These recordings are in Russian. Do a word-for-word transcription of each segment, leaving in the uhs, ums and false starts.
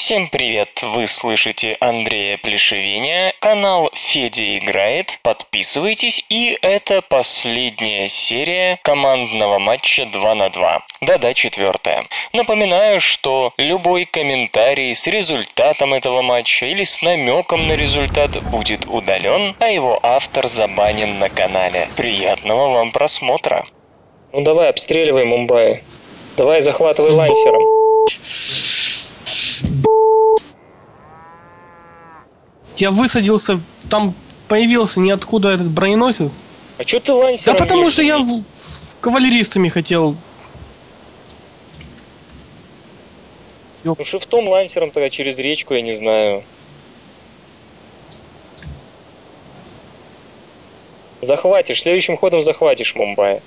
Всем привет! Вы слышите Андрея Плешивеня, канал Федя Играет. Подписывайтесь, и это последняя серия командного матча два на два. Да-да, четвертая. Напоминаю, что любой комментарий с результатом этого матча или с намеком на результат будет удален, а его автор забанен на канале. Приятного вам просмотра! Ну давай, обстреливай Мумбаи. Давай, захватывай лансером. Я высадился, там появился ниоткуда этот броненосец. А чё ты лансером? Да потому что я ездишь? в- в кавалеристами хотел. Ну шифтом лансером тогда через речку, я не знаю. Захватишь, следующим ходом захватишь Мумбаи.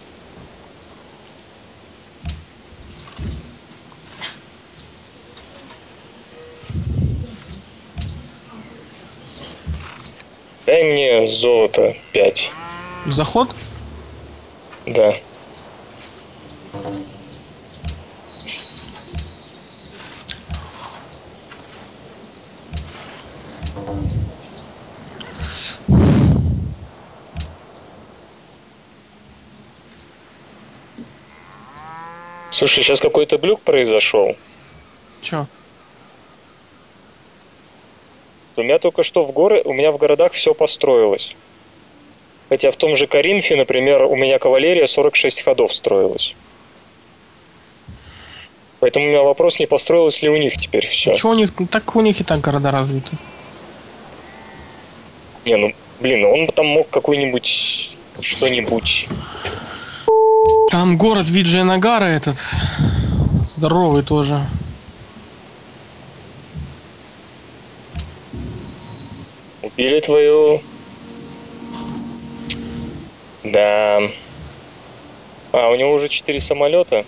Дай мне золото пять. Заход? Да. Слушай, сейчас какой-то глюк произошел. Чё? У меня только что в горы, у меня в городах все построилось. Хотя в том же Коринфе, например, у меня кавалерия сорок шесть ходов строилась. Поэтому у меня вопрос, не построилось ли у них теперь все. Чё у них? Так у них и так города развиты. Не, ну, блин, он там мог какой-нибудь, что-нибудь... Там город Виджаянагара этот. Здоровый тоже. Убили твою... Да. А, у него уже четыре самолета.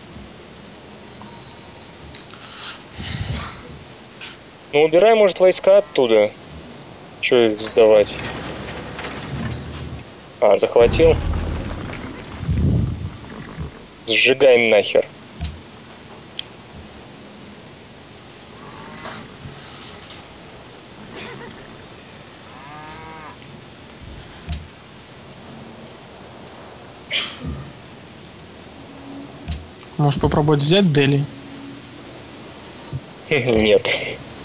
Ну, убирай, может, войска оттуда. Че их сдавать? А, захватил. Сжигаем нахер. Может попробовать взять Дели? Нет.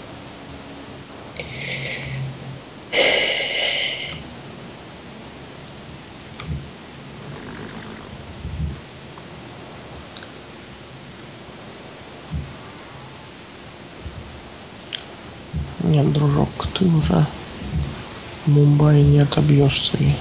Нет, дружок, ты уже Мумбаи не отобьешь свои.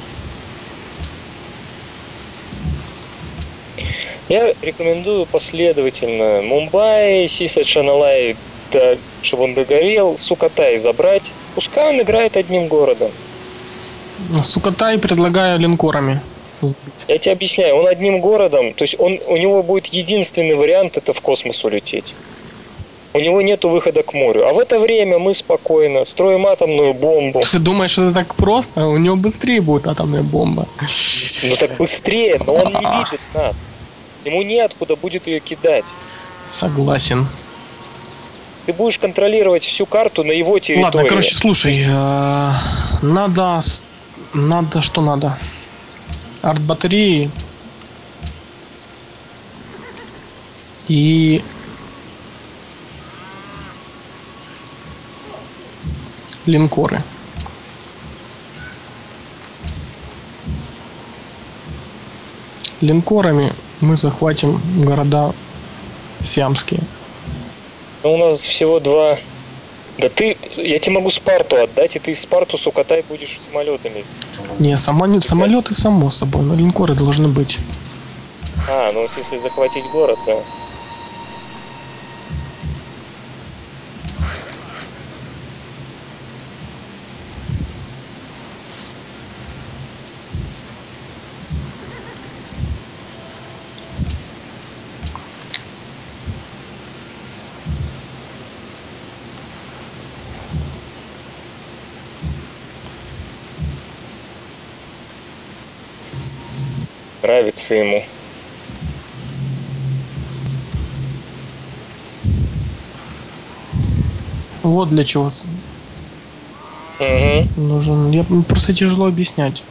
Я рекомендую последовательно Мумбаи, Сиса Чаналай, да, чтобы он догорел, Сукатай забрать. Пускай он играет одним городом. Сукатай предлагаю линкорами. Я тебе объясняю, он одним городом, то есть он, у него будет единственный вариант, это в космос улететь. У него нету выхода к морю. А в это время мы спокойно строим атомную бомбу. Ты думаешь, это так просто? У него быстрее будет атомная бомба. Ну так быстрее, но он не видит нас. Ему неоткуда будет ее кидать. Согласен. Ты будешь контролировать всю карту на его территории. Ладно, короче, слушай, э, надо, с- надо, что надо? Арт-батареи и линкоры. Линкорами мы захватим города сиамские. Ну, у нас всего два... Да ты... Я тебе могу Спарту отдать, и ты Спарту, Сукатай будешь самолетами. Не, самолет, самолеты само собой, но линкоры должны быть. А, ну если захватить город, да. Нравится ему. Вот для чего Угу. нужен. Я просто тяжело объяснять.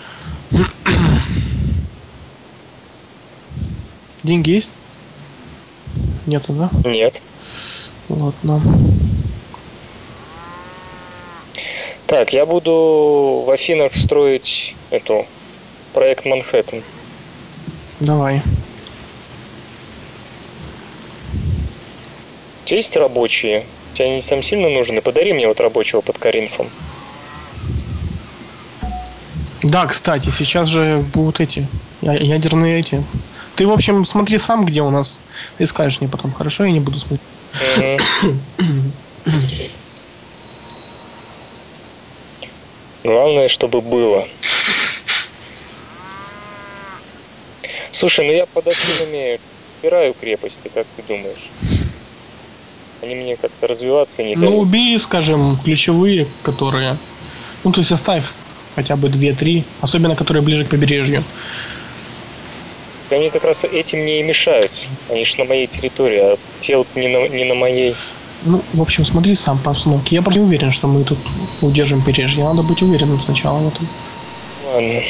Деньги есть? Нету, да? Нет. Ладно. Так, я буду в Афинах строить эту проект Манхэттен. Давай. У тебя есть рабочие? Тебе они там сильно нужны? Подари мне вот рабочего под Коринфом. Да, кстати, сейчас же будут эти я- ядерные эти. Ты, в общем, смотри сам, где у нас. Ты скажешь мне потом, хорошо? Я не буду смотреть. Угу. Главное, чтобы было. Слушай, ну я под Афинами убираю крепости, как ты думаешь? Они мне как-то развиваться не Ну, дают. убей, скажем, ключевые, которые... Ну, то есть оставь хотя бы две-три, особенно которые ближе к побережью. Они как раз этим мне и мешают. Они ж на моей территории, а те вот не на, не на моей. Ну, в общем, смотри сам по обстановке. Я просто не уверен, что мы тут удержим побережье. Надо быть уверенным сначала в этом. Ладно.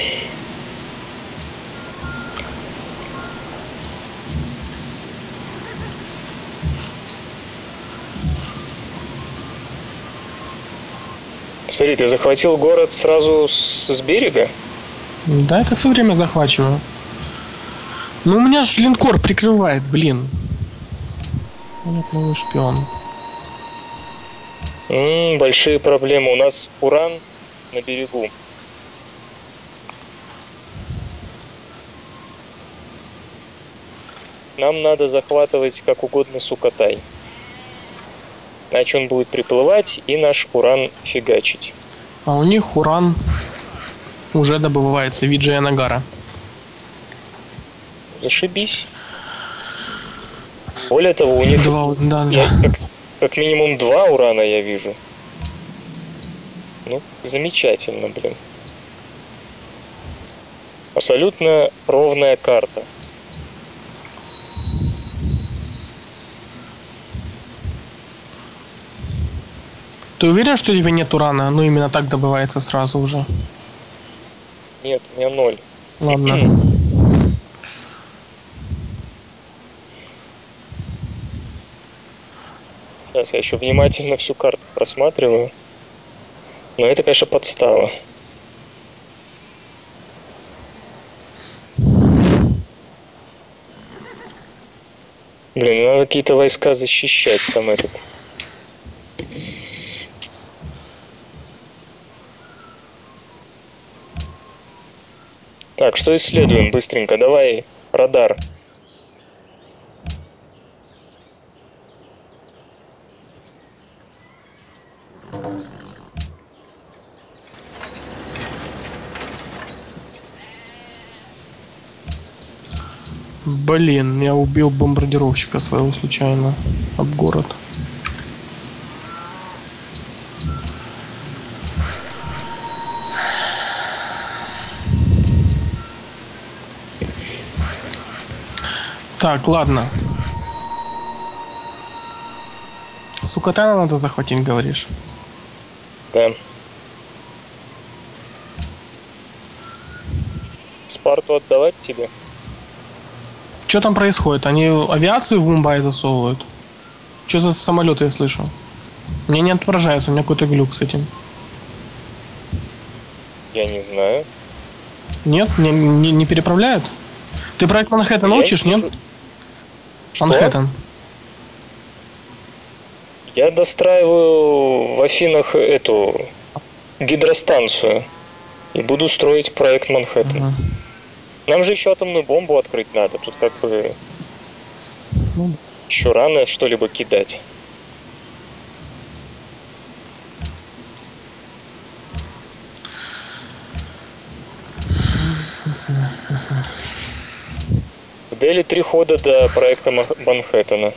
Смотри, ты захватил город сразу с, с берега? Да, это все время захвачиваю. Ну, у меня же линкор прикрывает, блин. Вот новый шпион. М-м, большие проблемы. У нас уран на берегу. Нам надо захватывать как угодно Сукатай. Иначе он будет приплывать и наш уран фигачить. А у них уран уже добывается в Виджая Нагара. Зашибись. Более того, у них Два, да, я, да. как, как минимум два урана я вижу. Ну, замечательно, блин. Абсолютно ровная карта. Ты уверен, что у тебя нет урана? Ну, именно так добывается сразу уже. Нет, у меня ноль. Ладно. Сейчас я еще внимательно всю карту просматриваю. Но это, конечно, подстава. Блин, надо какие-то войска защищать, там этот. Так, что исследуем быстренько? Давай, радар. Блин, я убил бомбардировщика своего случайно об город. Так, ладно. Сукатана надо захватить, говоришь? Да. Спарту отдавать тебе? Что там происходит? Они авиацию в Мумбаи засовывают? Что за самолеты я слышу? Мне не отображается, у меня какой-то глюк с этим. Я не знаю. Нет? Не, не, не переправляют? Ты проект Манхэттен Я учишь, не нет? вижу. Что? Манхэттен. Я достраиваю в Афинах эту гидростанцию и буду строить проект Манхэттен. Ага. Нам же еще атомную бомбу открыть надо. Тут как бы Ну, еще рано что-либо кидать. В Дели три хода до проекта Мах- Манхэттена.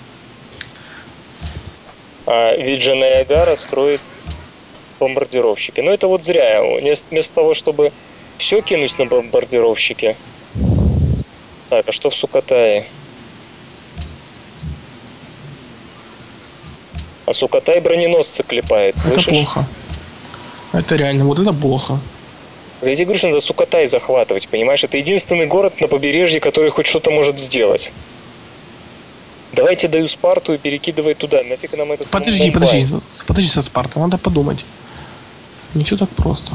А Виджа Ниагара строит бомбардировщики. Но это вот зря. Вместо, вместо того, чтобы все кинуть на бомбардировщики. Так, а что в Сукатае? А Сукатай броненосцы клепает, слышишь? Это плохо. Это реально, вот это плохо. Я тебе говорю, что надо Сукатай захватывать, понимаешь? Это единственный город на побережье, который хоть что-то может сделать. Давайте даю Спарту и перекидывай туда. Нафиг нам этот Подожди, Мумбай? подожди, подожди со Спарта, надо подумать. Не все так просто.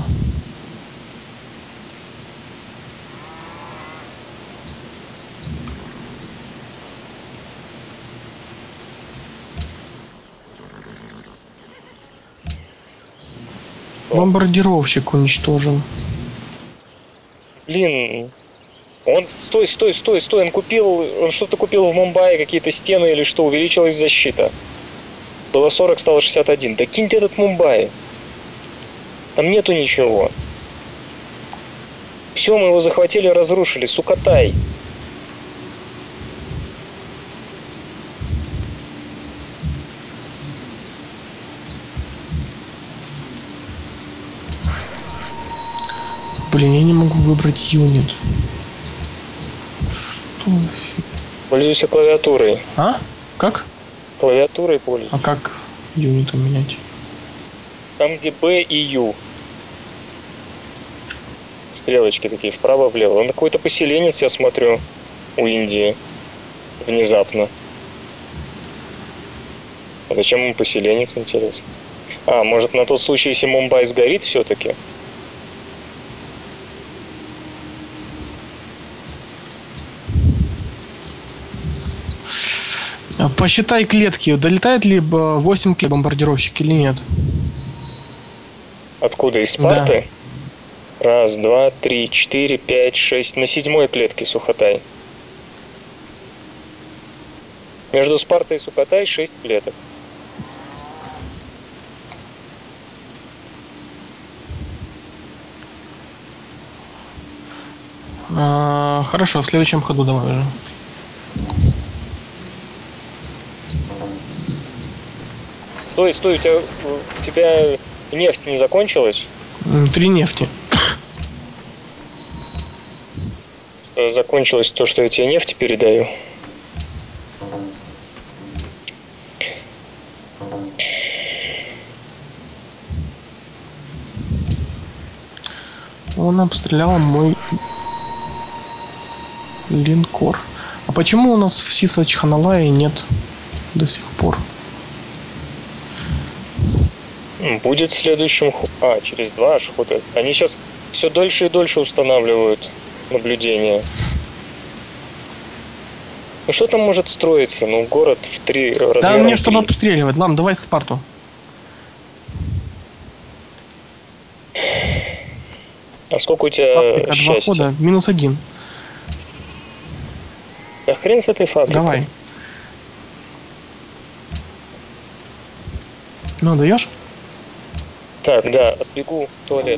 Бомбардировщик уничтожен. Блин, он, стой, стой, стой, стой, он купил, он что-то купил в Мумбаи, какие-то стены или что, увеличилась защита. Было сорок, стало шестьдесят один. Да кинь ты этот Мумбай. Там нету ничего. Все, мы его захватили, разрушили. Сукатай. Блин, я не могу выбрать юнит. Что за фиг? Пользуйся клавиатурой. А? Как? Клавиатурой пользуйся. А как юниты менять? Там, где Б и Ю. Стрелочки такие вправо-влево. Он какой-то поселенец, я смотрю, у Индии. Внезапно. А зачем ему поселенец, интересно? А, может, на тот случай, если Мумбай сгорит все-таки? Посчитай клетки. Долетает ли восемь клеток бомбардировщик или нет? Откуда? Из Спарты? Да. Раз, два, три, четыре, пять, шесть. На седьмой клетке Сухотай. Между Спартой и Сухотай шесть клеток. А, хорошо, в следующем ходу давай уже. Стой, стой, у тебя, у тебя нефть не закончилась? Три нефти. Закончилось то, что я тебе нефть передаю. Он обстрелял мой линкор. А почему у нас в Сиса Чханалае нет до сих пор? Будет следующим... А, через два аж хода. Они сейчас все дольше и дольше устанавливают наблюдение. Ну что там может строиться? Ну, город в три размера. Да, мне чтобы обстреливать. Лам, давай Спарту. А сколько у тебя Фабрика, счастья? Два хода, минус один. Да хрен с этой фабрикой. Давай. Ну, даешь? Так, да, отбегу в туалет.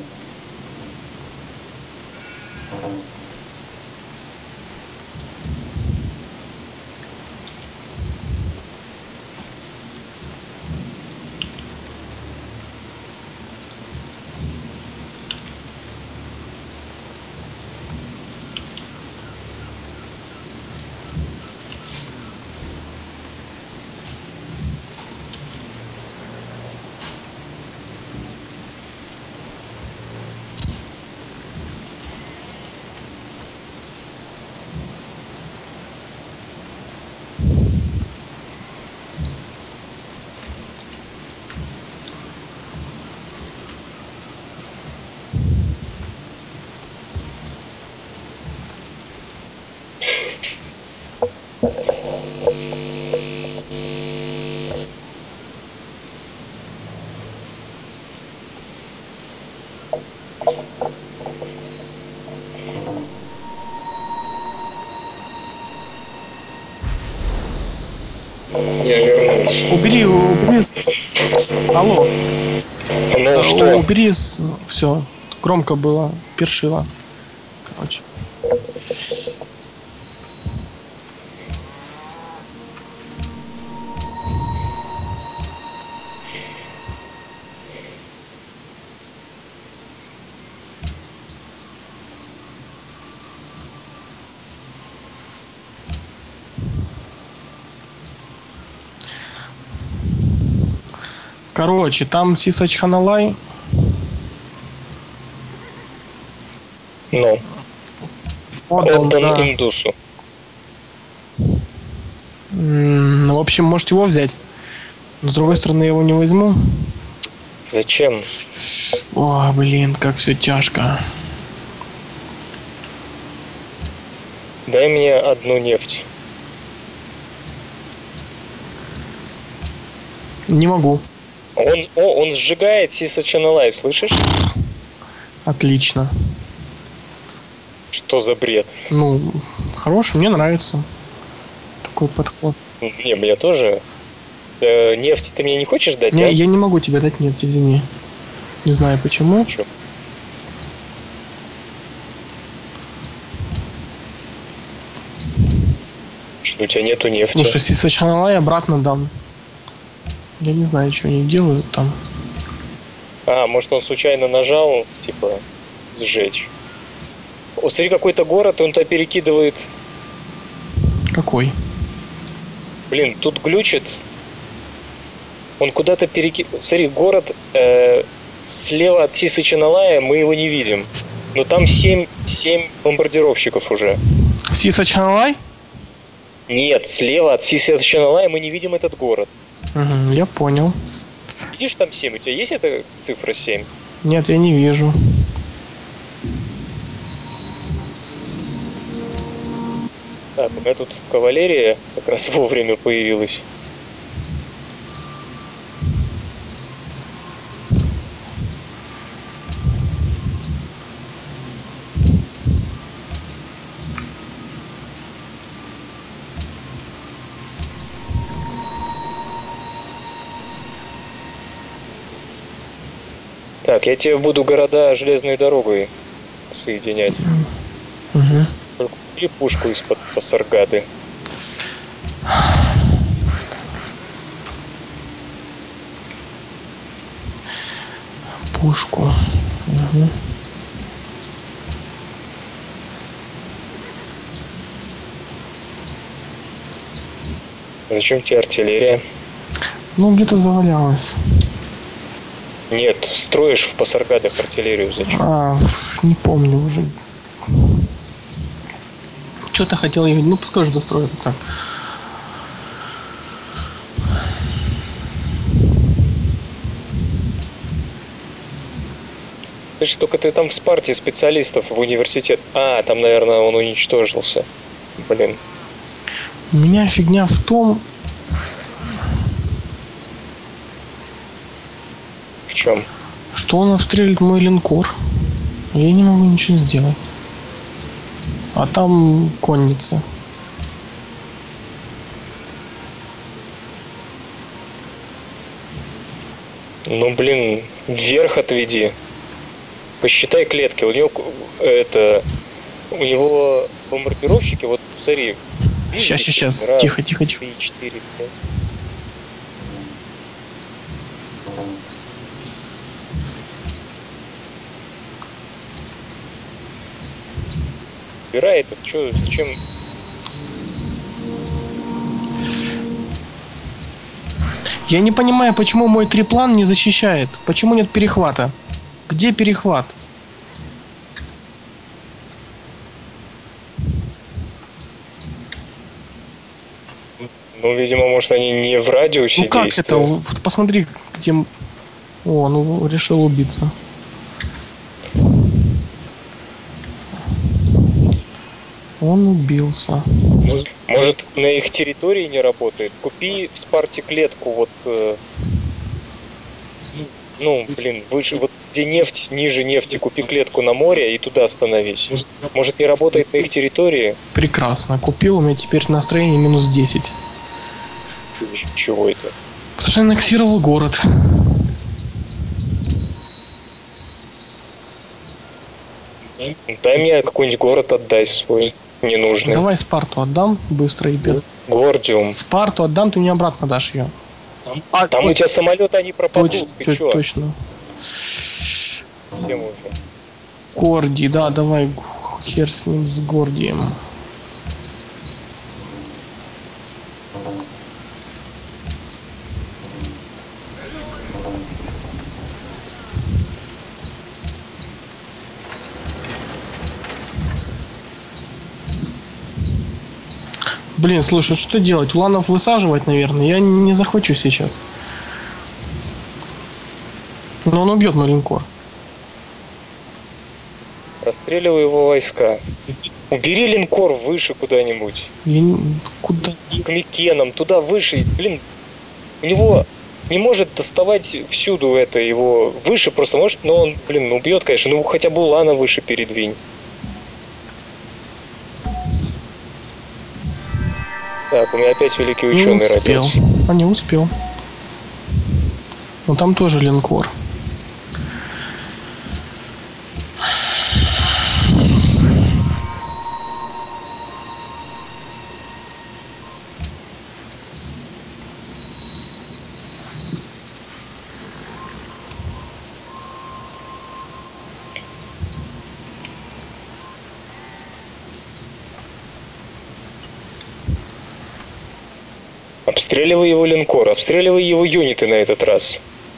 Я вернусь. Убери, убери. Алло. Ну что? Убери. Все. Громко было. Першило. Короче. Короче, там Сисачханалай. Ну, Отдан, отдан да. индусу. М, Ну, в общем, можете его взять. Но с другой стороны, я его не возьму. Зачем? О, блин, как все тяжко. Дай мне одну нефть. Не могу. Он, о, он сжигает Сисачаналай, слышишь? Отлично. Что за бред? Ну, хороший, мне нравится такой подход. Не, мне тоже. Э, нефть ты мне не хочешь дать, Не, да? я не могу тебе дать нефть, извини. Не знаю почему. Чё? Что, у тебя нету нефти? Слушай, Сисачаналай обратно дам. Я не знаю, что они делают там. А, может он случайно нажал, типа, сжечь. О, смотри, какой-то город, он туда перекидывает. Какой? Блин, тут глючит. Он куда-то перекидывает. Смотри, город э, слева от Сисачаналая, мы его не видим. Но там семь, семь бомбардировщиков уже. Сисачаналай? Нет, слева от Сисачаналая мы не видим этот город. Угу, я понял. Видишь, там семь? У тебя есть эта цифра семь? Нет, я не вижу. Так, у меня тут кавалерия как раз вовремя появилась. Так, я тебе буду города железной дорогой соединять. Угу. Только купи пушку из-под Пасаргады. Пушку. Угу. Зачем тебе артиллерия? Ну, где-то завалялась. Нет, строишь в Пасаргадах артиллерию зачем? А, не помню уже. Что-то хотел я... Ну, пускай уже достроится так. Слышь, только ты там в Спарте специалистов в университет. А, там, наверное, он уничтожился. Блин. У меня фигня в том... В чем? Что он обстрелит мой линкор. Я не могу ничего сделать. А там конница. Ну, блин, вверх отведи. Посчитай клетки. У него это... У него бомбардировщики, вот смотри. Сейчас, сейчас, сейчас. Тихо, тихо, тихо. три, четыре, пять. Убирай этот, что, зачем? Я не понимаю, почему мой триплан не защищает. Почему нет перехвата? Где перехват? Ну, видимо, может, они не в радиусе Ну как действуют. это? Вот посмотри, где... О, ну решил убиться. Он убился. Может, может, на их территории не работает? Купи в Спарте клетку, вот... э, ну, блин, выше, вот где нефть, ниже нефти, купи клетку на море и туда остановись. Может, не работает на их территории? Прекрасно. Купил, у меня теперь настроение минус десять. Чего это? Потому что я аннексировал город. Дай мне какой-нибудь город отдай свой ненужный. Давай Спарту отдам быстро и бед. Гордиум. Спарту отдам, ты мне обратно дашь ее. А, там у тебя самолеты, они пропадут. Точ, Ты точ, чё? точно. Всем уже. Гордий, да, давай хер с ним, с Гордием. Блин, слушай, что делать? Уланов высаживать, наверное. Я не захвачу сейчас. Но он убьет мой линкор. Расстреливай его войска. Убери линкор выше куда-нибудь. Я не... Куда? К Микенам, туда выше. Блин, у него не может доставать всюду это его выше, просто может, но он, блин, убьет, конечно. Ну хотя бы Улана выше передвинь. Так, у меня опять великий ученый не успел. родился. А не успел. Но там тоже линкор. Обстреливай его линкор, обстреливай его юниты на этот раз.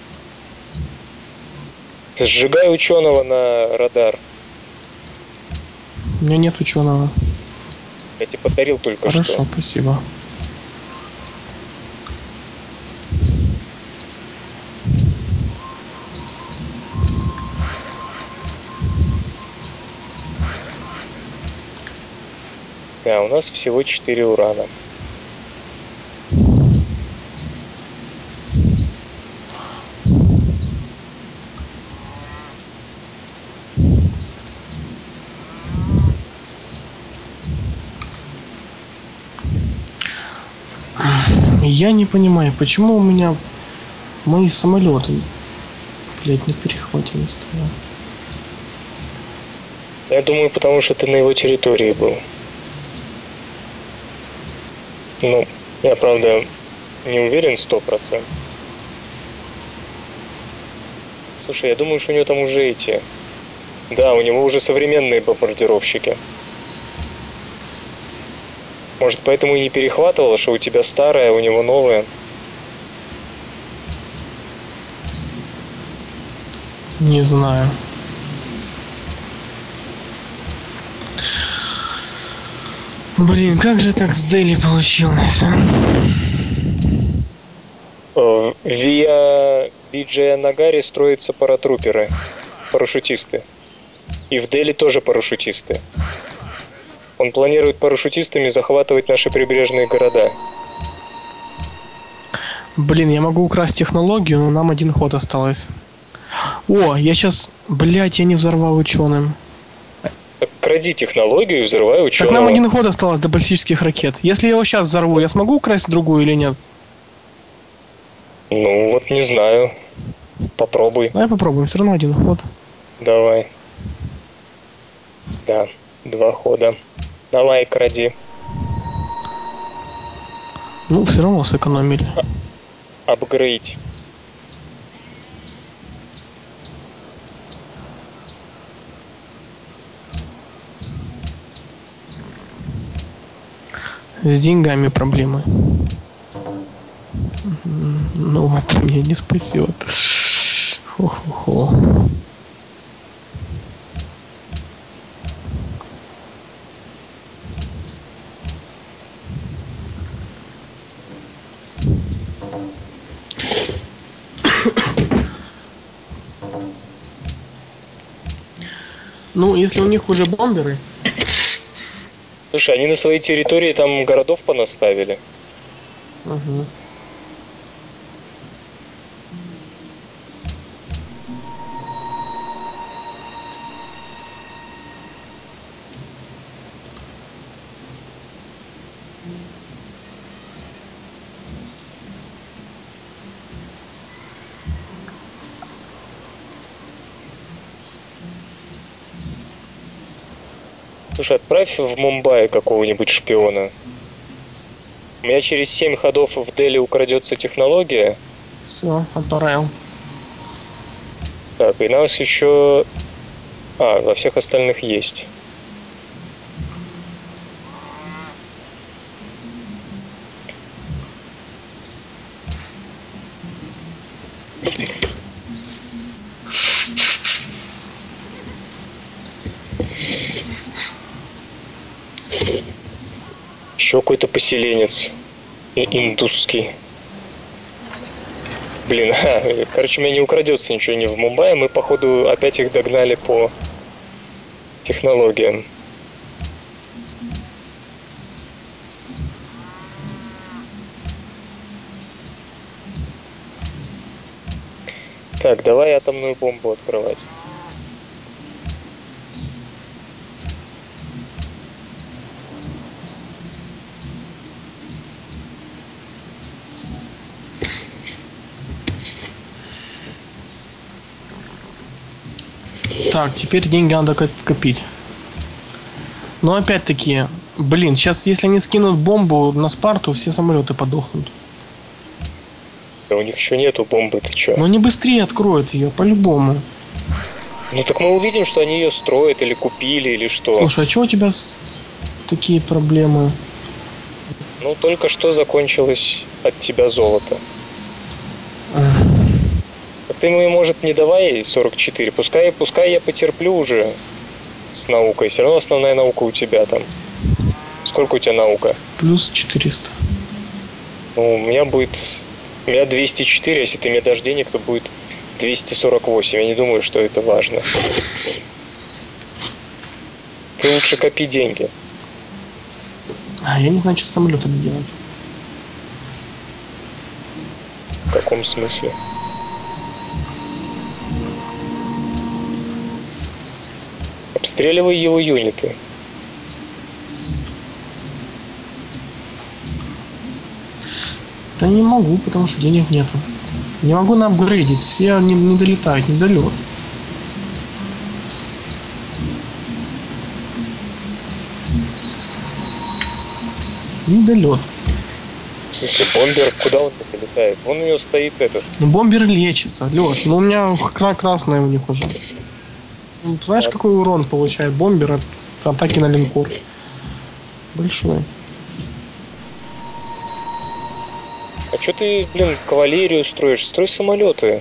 Сжигай ученого на радар. У меня нет ученого. Я тебе подарил только Хорошо, что. спасибо. Да, у нас всего четыре урана. Я не понимаю, почему у меня мои самолеты, блять, на перехвате не стоят. Я думаю, потому что ты на его территории был. Ну, я, правда, не уверен сто процентов. Слушай, я думаю, что у него там уже эти... Да, у него уже современные бомбардировщики. Может, поэтому и не перехватывало, что у тебя старая, а у него новая? Не знаю. Блин, как же так с Дели получилось, а? В Виа Виджая Нагари строятся паратруперы, парашютисты. И в Дели тоже парашютисты. Он планирует парашютистами захватывать наши прибрежные города. Блин, я могу украсть технологию, но нам один ход осталось. О, я сейчас... Блять, я не взорвал ученым. Так кради технологию и взрывай ученого. Так нам один ход осталось до баллистических ракет. Если я его сейчас взорву, я смогу украсть другую или нет? Ну, вот не знаю. Попробуй. Давай попробуем, все равно один ход. Давай. Да, два хода. Давай, кради. Ну, все равно сэкономили. Апгрейд. С деньгами проблемы. Ну, это меня не спасет. Хо-хо-хо. Ну, если у них уже бомберы... Слушай, они на своей территории там городов понаставили. Угу. Слушай, отправь в Мумбаи какого-нибудь шпиона. У меня через семь ходов в Дели украдется технология. Все, отправил. Так, и нас еще... А, во всех остальных есть. Еще Еще какой-то поселенец индусский. Блин, а, короче, у меня не украдется ничего не в Мумбаи. Мы, походу, опять их догнали по технологиям. Так, давай атомную бомбу открывать. Так, теперь деньги надо копить. Но опять-таки, блин, сейчас если они скинут бомбу на Спарту, все самолеты подохнут. Да у них еще нету бомбы, ты че? Но они быстрее откроют ее, по-любому. Ну так мы увидим, что они ее строят или купили, или что. Слушай, а что у тебя с... такие проблемы? Ну только что закончилось от тебя золото. Так ты мне, может, не давай сорок четыре. Пускай, пускай я потерплю уже с наукой. Все равно основная наука у тебя там. Сколько у тебя наука? Плюс четыреста. Ну, у меня будет... У меня двести четыре, если ты мне дашь денег, то будет двести сорок восемь. Я не думаю, что это важно. Ты лучше копи деньги. А, я не знаю, что с самолетами делать. В каком смысле? Обстреливай его юниты. Да не могу, потому что денег нету. Не могу наапгрейдить, все не, не долетают, не долет. Не долет. В смысле, бомбер, куда он долетает? Вон у него стоит этот. Ну бомбер лечится, Леш, ну у меня кра- красная у них уже. Ну, знаешь, Да. какой урон получает бомбер от атаки на линкор? Большой. А чё ты, блин, кавалерию строишь? Строй самолеты.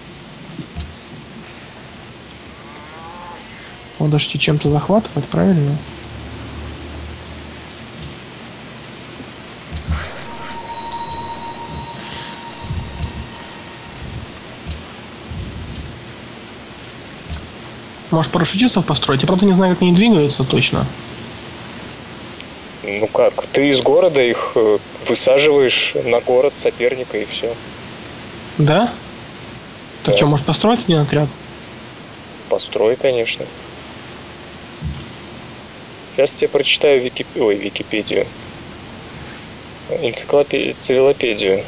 Надо же чем-то захватывать, правильно? Может, парашютистов построить? Я, правда, не знаю, как они двигаются точно. Ну как, ты из города их э, высаживаешь на город соперника и все. Да? Так Да. что, может, построить один отряд? Построй, конечно. Сейчас тебе прочитаю Викип... Ой, Википедию. Энциклопедию, цивилопедию.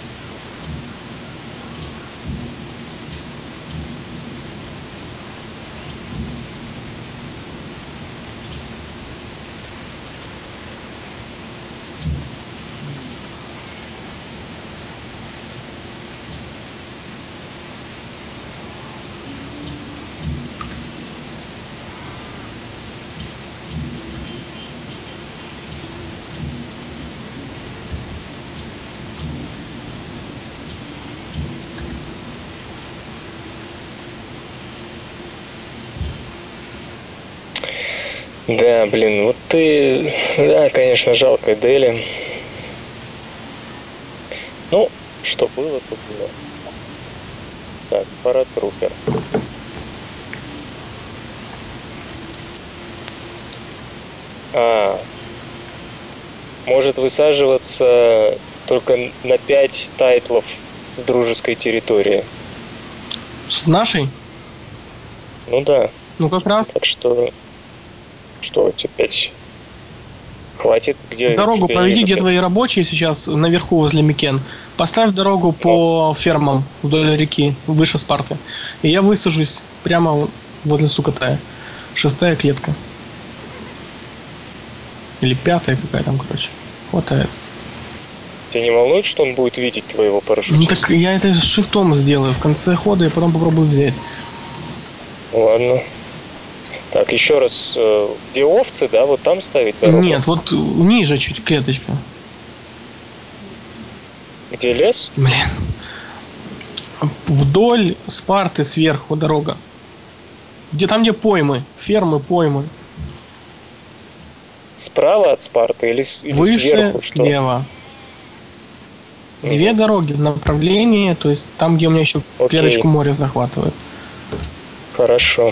Да, блин, вот ты... Да, конечно, жалко Дели. Ну, что было, то было. Так, паратрупер. А, может высаживаться только на пять тайтлов с дружеской территории. С нашей? Ну да, Ну, как раз. так что... Что, тебе пять хватит? Где Дорогу тебе проведи, ниже где пять? твои рабочие сейчас наверху возле Микен. Поставь дорогу по фермам вдоль реки, выше Спарты. И я высажусь прямо возле Сукатая. Шестая клетка. Или пятая какая там, короче. Хватает. Тебя не волнует, что он будет видеть твоего Ну парашютиста? так я это с шифтом сделаю в конце хода и потом попробую взять. Ладно. Так, еще раз, э, где овцы, да, вот там ставить дорогу? Нет, вот ниже чуть клеточка. Где лес? Блин. Вдоль Спарты сверху дорога. Где там, где поймы. Фермы, поймы. Справа от Спарты или, с- или Выше, сверху? Что? слева. Две дороги в направлении, то есть там, где у меня еще Окей. клеточку моря захватывает. Хорошо.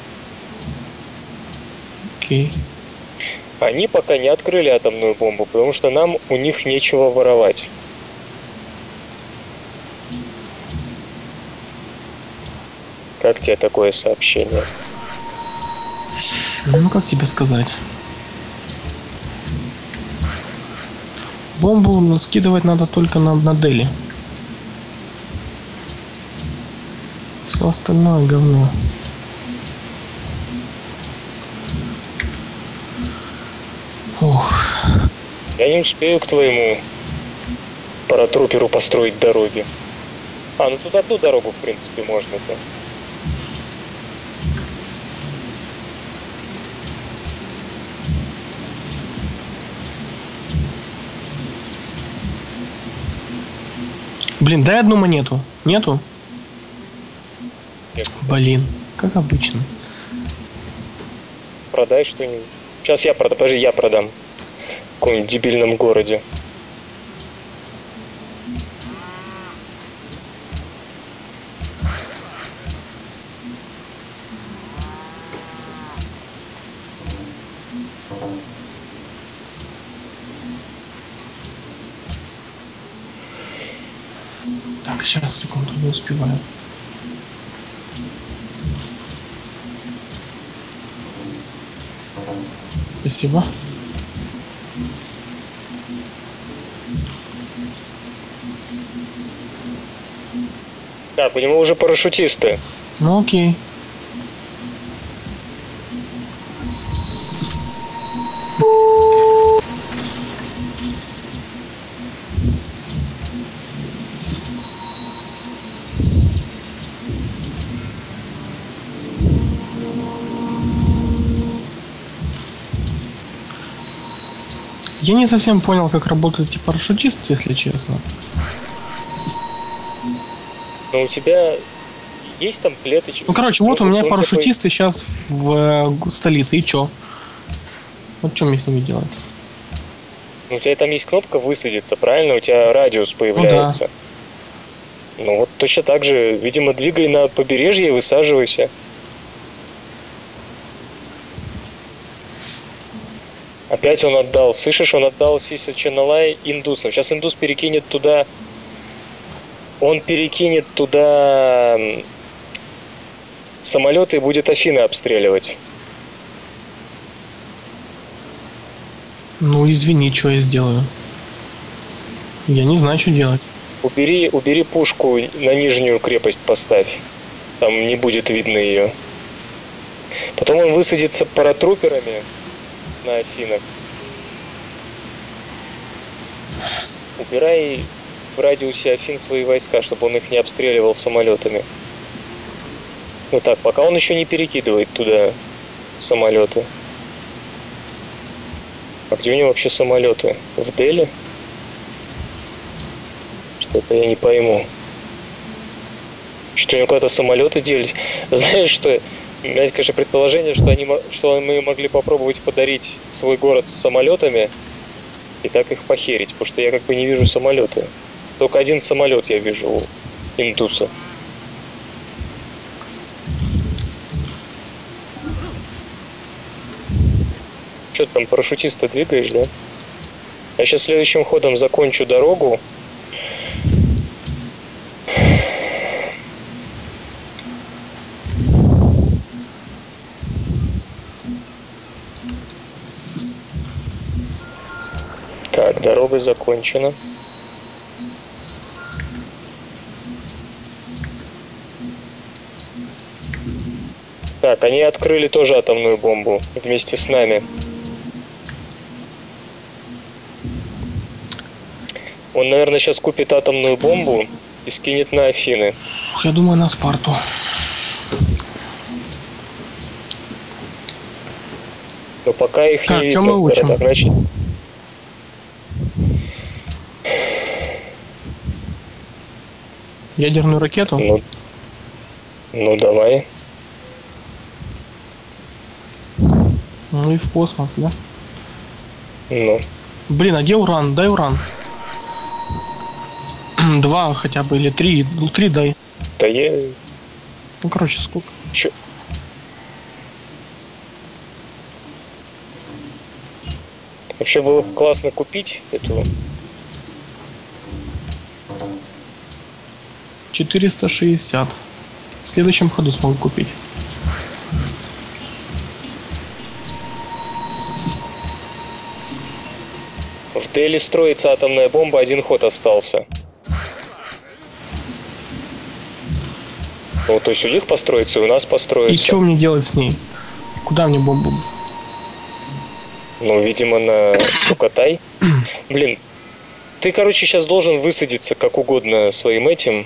Окей. Они пока не открыли атомную бомбу, потому что нам у них нечего воровать. Как тебе такое сообщение? Ну, как тебе сказать? Бомбу скидывать надо только на, на Дели. Все остальное говно. Ох. Я не успею к твоему паратруперу построить дороги. А, ну тут одну дорогу, в принципе, можно-то. Блин, дай одну монету. Нету? Нет. Блин, как обычно. Продай что-нибудь. Сейчас я продам. Подожди, я продам. В каком-нибудь дебильном городе. Так, сейчас, секунду, не успеваю. Спасибо. Так, у него уже парашютисты. Ну окей. Я не совсем понял, как работают эти парашютисты, если честно. Но у тебя есть там клеточки? Ну, короче, вот у меня Он парашютисты сейчас в э, столице, и чё? Вот что мне с ними делать? такой- У тебя там есть кнопка высадиться, правильно? У тебя радиус появляется. Ну вот точно так же, видимо, двигай на побережье и высаживайся. Опять он отдал, слышишь, он отдал Сисачаналай индусам. Сейчас индус перекинет туда... Он перекинет туда м, самолеты и будет Афины обстреливать. Ну, извини, что я сделаю. Я не знаю, что делать. Убери, убери пушку на нижнюю крепость поставь. Там не будет видно ее. Потом он высадится паратруперами на Афинах. Убирай в радиусе Афин свои войска, чтобы он их не обстреливал самолетами. Ну так, пока он еще не перекидывает туда самолеты. А где у него вообще самолеты? В Дели? Что-то я не пойму. Что у него куда-то самолеты делись. Знаешь, что... У меня есть, конечно, предположение, что, они, мо- что мы могли попробовать подарить свой город с самолетами и так их похерить, потому что я как бы не вижу самолеты. Только один самолет я вижу у индуса. Что ты там, парашютиста двигаешь, да? Я сейчас следующим ходом закончу дорогу. Так, дорога закончена. Так, они открыли тоже атомную бомбу вместе с нами. Он, наверное, сейчас купит атомную бомбу и скинет на Афины. Ух, я думаю, на Спарту. Но пока их Так, не чё видно мы в учим? городах. Значит, Ядерную ракету? ну, ну давай. Ну и в космос, да? Ну. Блин, а где уран? Дай уран. Два хотя бы, или три. Ну, три дай. Да я... Ну, короче, сколько? Чё? Вообще было бы классно купить эту... четыреста шестьдесят. В следующем ходу смогу купить. В Дели строится атомная бомба, один ход остался. Ну, то есть у них построится, и у нас построится. И что мне делать с ней? Куда мне бомбу? Ну, видимо, на Сукатай. Блин, ты, короче, сейчас должен высадиться как угодно своим этим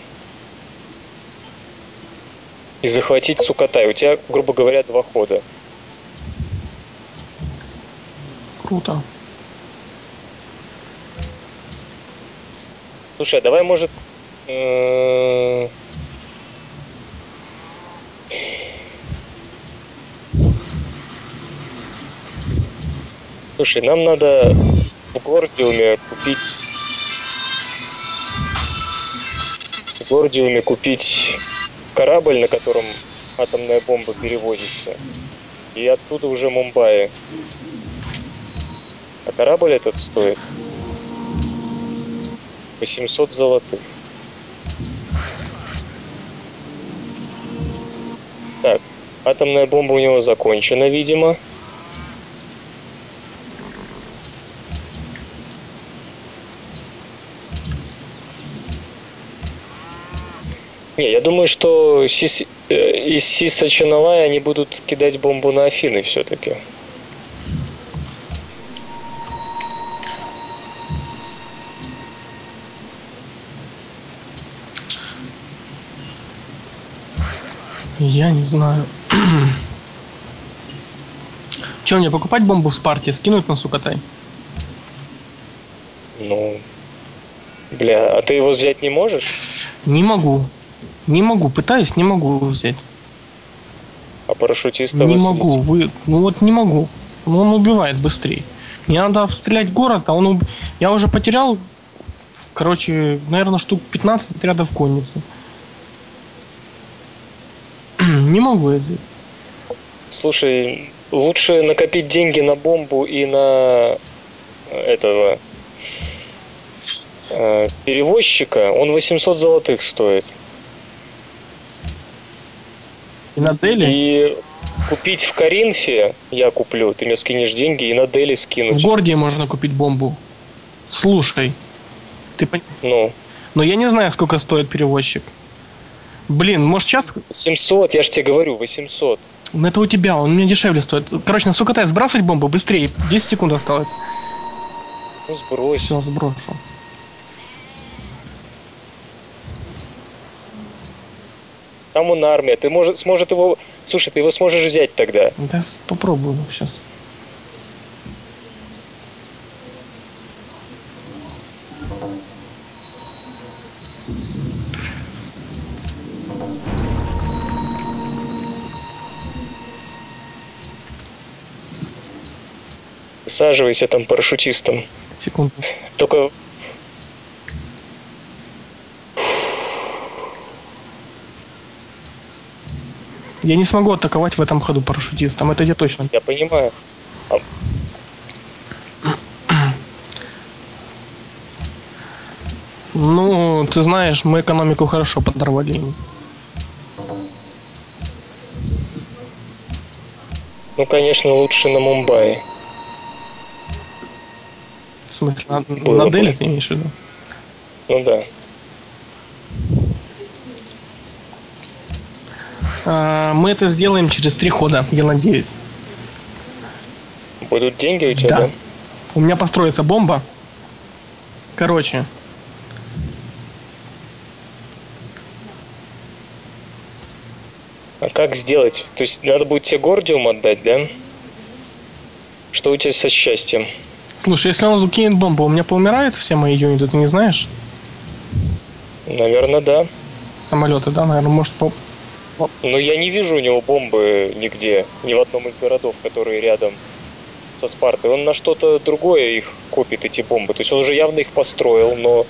и захватить Сукатай. У тебя, грубо говоря, два хода. Круто. Слушай, а давай, может... Э- Слушай, нам надо в Гордиуме купить... В Гордиуме купить корабль, на котором атомная бомба перевозится. И оттуда уже Мумбаи. А корабль этот стоит восемьсот золотых. Так, атомная бомба у него закончена, видимо. Не, я думаю, что Сис... из Сиса Чаналая они будут кидать бомбу на Афины все-таки. Я не знаю. Че, мне покупать бомбу в Спарте, скинуть на Сукатай? Ну... Бля, а ты его взять не можешь? Не могу. Не могу, пытаюсь, не могу взять. А парашютиста Не высадить? могу, вы... ну вот не могу. Ну он убивает быстрее. Мне надо обстрелять город, а он... уб- Я уже потерял, короче, наверное, штук пятнадцать отрядов конницы. Не могу я взять. Слушай, лучше накопить деньги на бомбу и на этого э, перевозчика. Он восемьсот золотых стоит. И на Дели? И купить в Коринфе я куплю. Ты мне скинешь деньги и на Дели скинуть. В городе можно купить бомбу. Слушай, ты пон... Ну, Но я не знаю, сколько стоит перевозчик. Блин, может сейчас... семьсот, я же тебе говорю, восемьсот. Ну это у тебя, он мне дешевле стоит. Короче, на Сукатай сбрасывать бомбу быстрее. десять секунд осталось. Ну, сбрось. Все, сброшу. Там он армия. Ты может, сможет его... Слушай, ты его сможешь взять тогда. Да попробую сейчас. Высаживайся там парашютистом. Секунду. Только... Я не смогу атаковать в этом ходу парашютистом, это я точно. Я понимаю. А... Ну, ты знаешь, мы экономику хорошо подорвали. Ну, конечно, лучше на Мумбаи. В смысле, на, Было на Дели бы. ты имеешь в виду? Ну да. А, мы это сделаем через три хода, я надеюсь. Будут деньги у тебя, Да. да? У меня построится бомба. Короче. А как сделать? То есть надо будет тебе Гордиум отдать, да? Что у тебя со счастьем? Слушай, если он закинет бомбу, у меня поумирают все мои юниты, ты не знаешь? Наверное, да. Самолеты, да, наверное, может по... Но я не вижу у него бомбы нигде. Ни в одном из городов, которые рядом с со Спартой, он на что-то другое их копит, эти бомбы. То есть он уже явно их построил, но...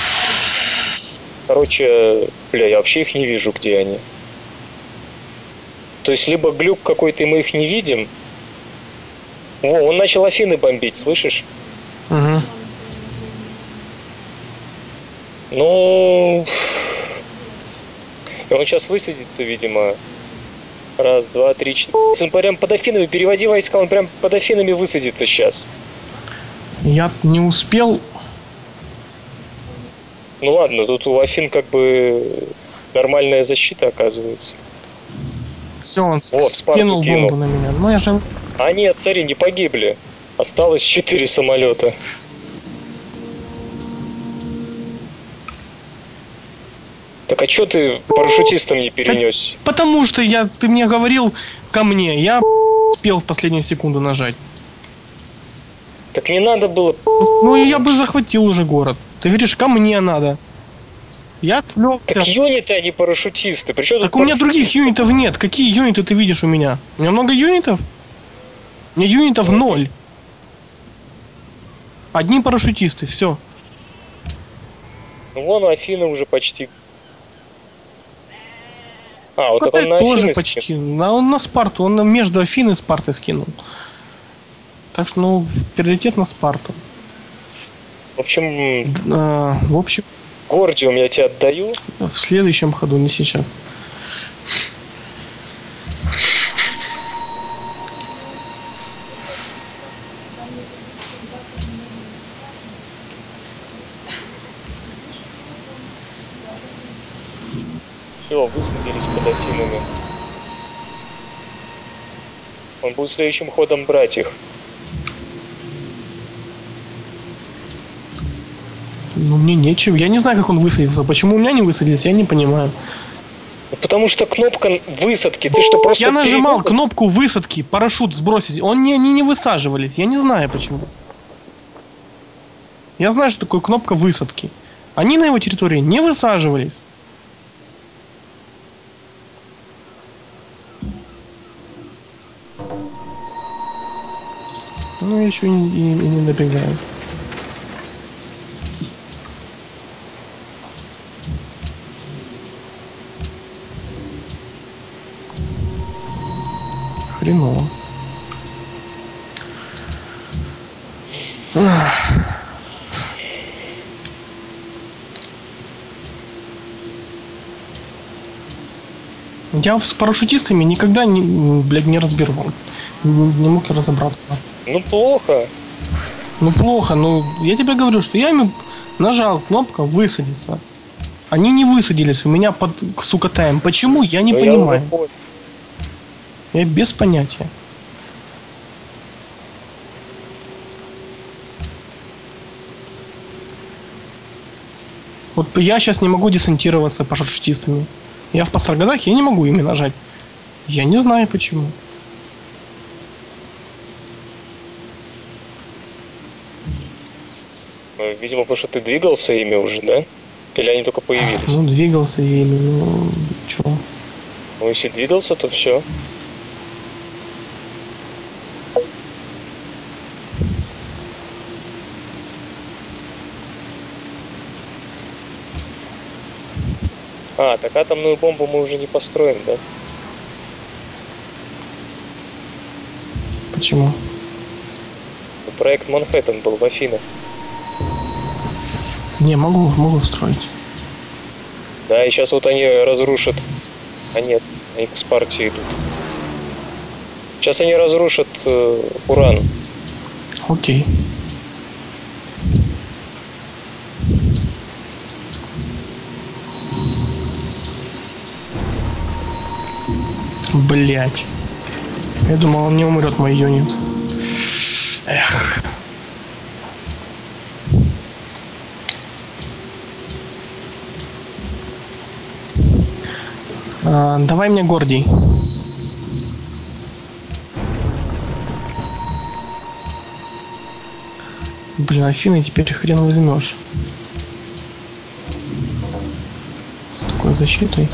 Короче, бля, я вообще их не вижу, где они. То есть либо глюк какой-то, и мы их не видим. Во, он начал Афины бомбить, слышишь? Угу. Ну... И он сейчас высадится, видимо. Раз, два, три, четыре. Он прям под Афинами, переводи войска, он прям под Афинами высадится сейчас. Я не успел. Ну ладно, тут у Афин как бы нормальная защита, оказывается. Все, он Вот, скинул кинул. бомбу на меня. Ну я же... А нет, смотри, не погибли. Осталось четыре самолета. Так а чё ты парашютистом не перенес? Да потому что я, ты мне говорил ко мне, я успел в последнюю секунду нажать. Так не надо было... Ну и я бы захватил уже город. Ты говоришь, ко мне надо. Я отвлекся. Так юниты, а не парашютисты. Причем Так у меня других юнитов нет. Какие юниты ты видишь у меня? У меня много юнитов? У меня юнитов ноль. Одни парашютисты, все. Ну вон у Афины уже почти... А, вот Котай он на тоже Афины почти. скинул. А он на Спарту, он между Афиной и Спартой скинул. Так что, ну, приоритет на Спарту. В общем, А, в общем, Гордиум я тебе отдаю. в следующем ходу, не сейчас. Все, высадились под Афинами. Он будет следующим ходом брать их. Ну, мне нечего. Я не знаю, как он высадится. Почему у меня не высадился, я не понимаю. Ну, потому что кнопка высадки, ты что, просто... Я нажимал передумал? кнопку высадки, парашют сбросить. Он не, они не высаживались. Я не знаю почему. Я знаю, что такое кнопка высадки. Они на его территории не высаживались. Ну, я еще и, и- и не добегаю. Хреново. Ах. Я с парашютистами никогда не, блядь, не разберу. Не, не мог разобраться. Ну, плохо. Ну плохо, ну я тебе говорю, что я ими нажал кнопку высадиться. Они не высадились у меня под Сукатаем. Почему, я не Ну, понимаю. Я, уже понял. Я без понятия. Вот я сейчас не могу десантироваться парашютистами. Я в Пасаргадах, я не могу ими нажать. Я не знаю почему. Ну, видимо, потому что ты двигался ими уже, да? Или они только появились? Ну, двигался я ими, ну, чё. Ну, если двигался, то все. А, так атомную бомбу мы уже не построим, да? Почему? Проект Манхэттен был в Афинах. Не, могу, могу строить. Да, и сейчас вот они разрушат. А нет, они к Спарте идут. Сейчас они разрушат э, Уран. Окей. Блять. Я думал, он не умрет, мой юнит. Эх. А, давай мне Гордий. Блин, Афины теперь хрен возьмешь. С такой защитой.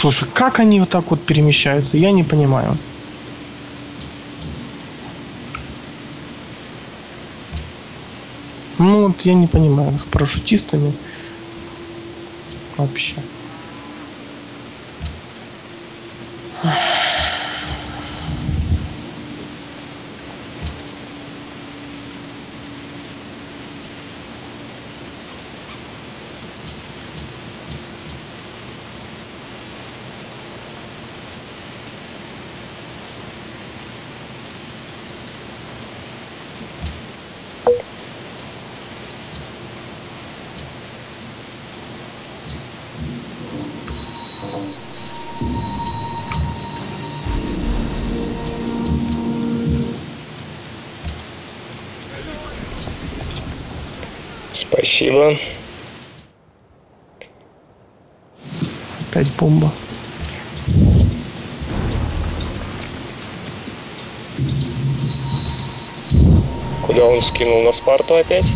Слушай, как они вот так вот перемещаются, я не понимаю. Ну вот я не понимаю, с парашютистами вообще. Спасибо. Опять бомба. Куда он скинул? На Спарту опять?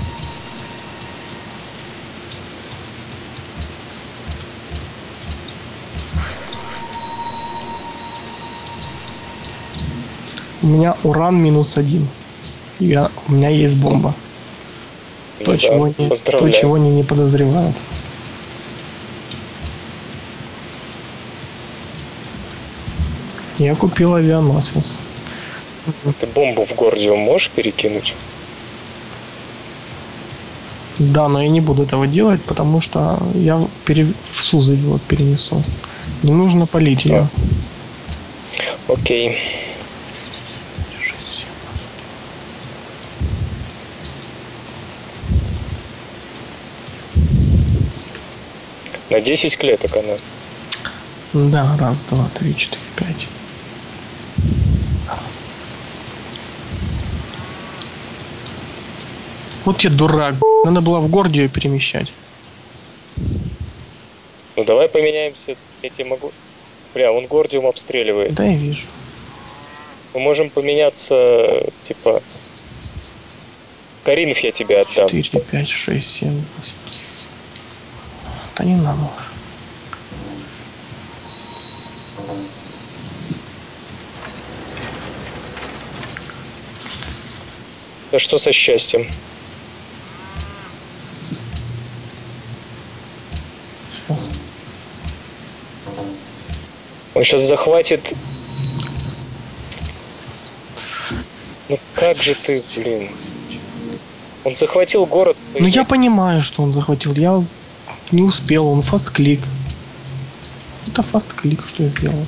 У меня уран минус один. Я, у меня есть бомба. То, Ну, чего да, не, то, поздравляю. чего они не подозревают. Я купил авианосец. Ты бомбу в Гордиум можешь перекинуть? Да, но я не буду этого делать, потому что я пере... в Сузове вот перенесу. Не нужно палить ее. Окей. На десять клеток она. Да, раз, два, три, четыре, пять. Вот я дурак. Надо было в Гордию перемещать. Ну давай поменяемся. Я тебе могу... Бля, он Гордиум обстреливает. Да, я вижу. Мы можем поменяться, типа... Каринф я тебе отдам. четыре, пять, шесть, семь, восемь. Да не надо уже. Да что со счастьем? Он сейчас захватит... Ну как же ты, блин. Он захватил город. Ну я понимаю, что он захватил. Я не успел, он фаст-клик. Это фаст-клик, что я сделал.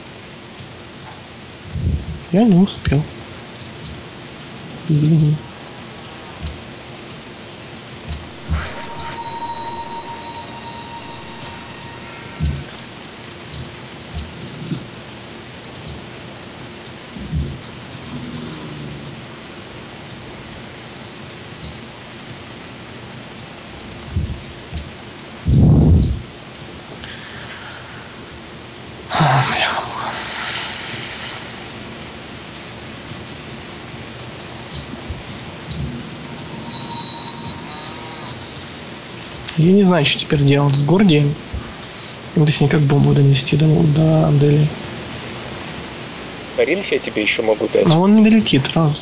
Я не успел. Извини. Я не знаю, что теперь делать с Гордием. Точнее, как бомбу донести до, до Андели. Каринф я тебе еще могу дать. Но он не долетит, раз.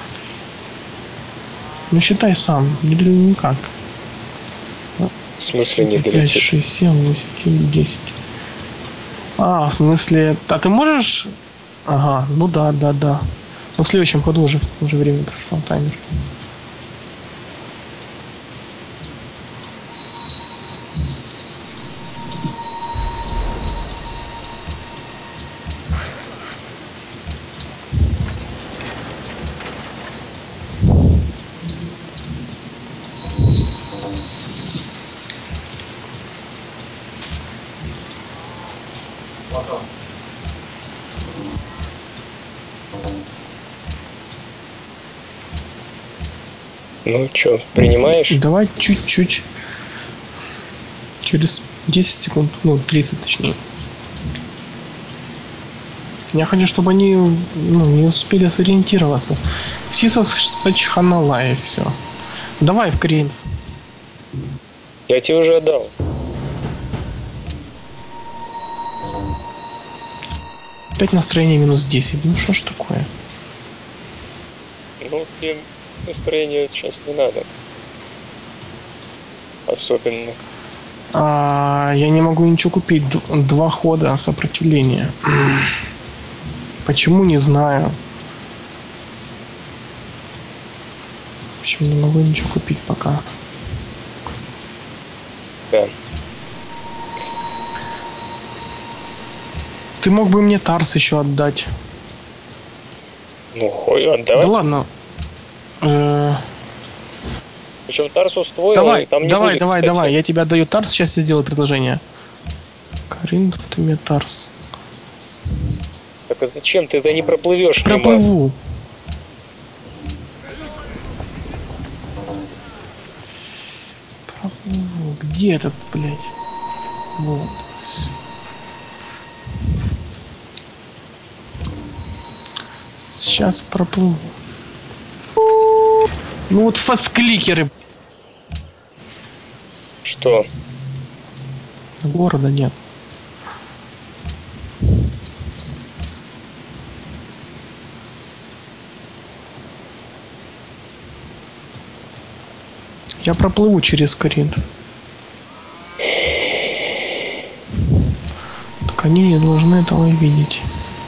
Ну считай сам, не долетит никак. В смысле не пять, долетит? шесть, семь, восемь, девять, десять. А, в смысле... А ты можешь... Ага, ну да, да, да. Но в следующем ходу уже, уже время прошло, таймер. Ну что, принимаешь? Давай чуть-чуть. Через десять секунд, ну тридцать точнее. Я хочу, чтобы они ну, не успели сориентироваться. Сиса Сачханала и все. Давай в Кринф. Я тебе уже отдал. Опять настроение минус десять. Ну что ж такое? Ну, тебе настроение сейчас не надо. Особенно. А, я не могу ничего купить. Два хода сопротивления. Почему, не знаю. Почему не могу ничего купить пока? Да. Ты мог бы мне Тарс еще отдать. Ну, хуй, отдавать. Да ладно. Э, Причем Тарсус твой, Давай, он там не давай, будет, давай, кстати. давай. Я тебе отдаю Тарс, сейчас я сделаю предложение. Карин, ты мне Тарс. Так а зачем ты это не проплывешь? мимо? Проплыву. Проплыву. Где этот, блядь? Вот. Сейчас проплыву. Ну вот фасткликеры. Что? Города нет. Я проплыву через Коринф. Так они не должны этого видеть.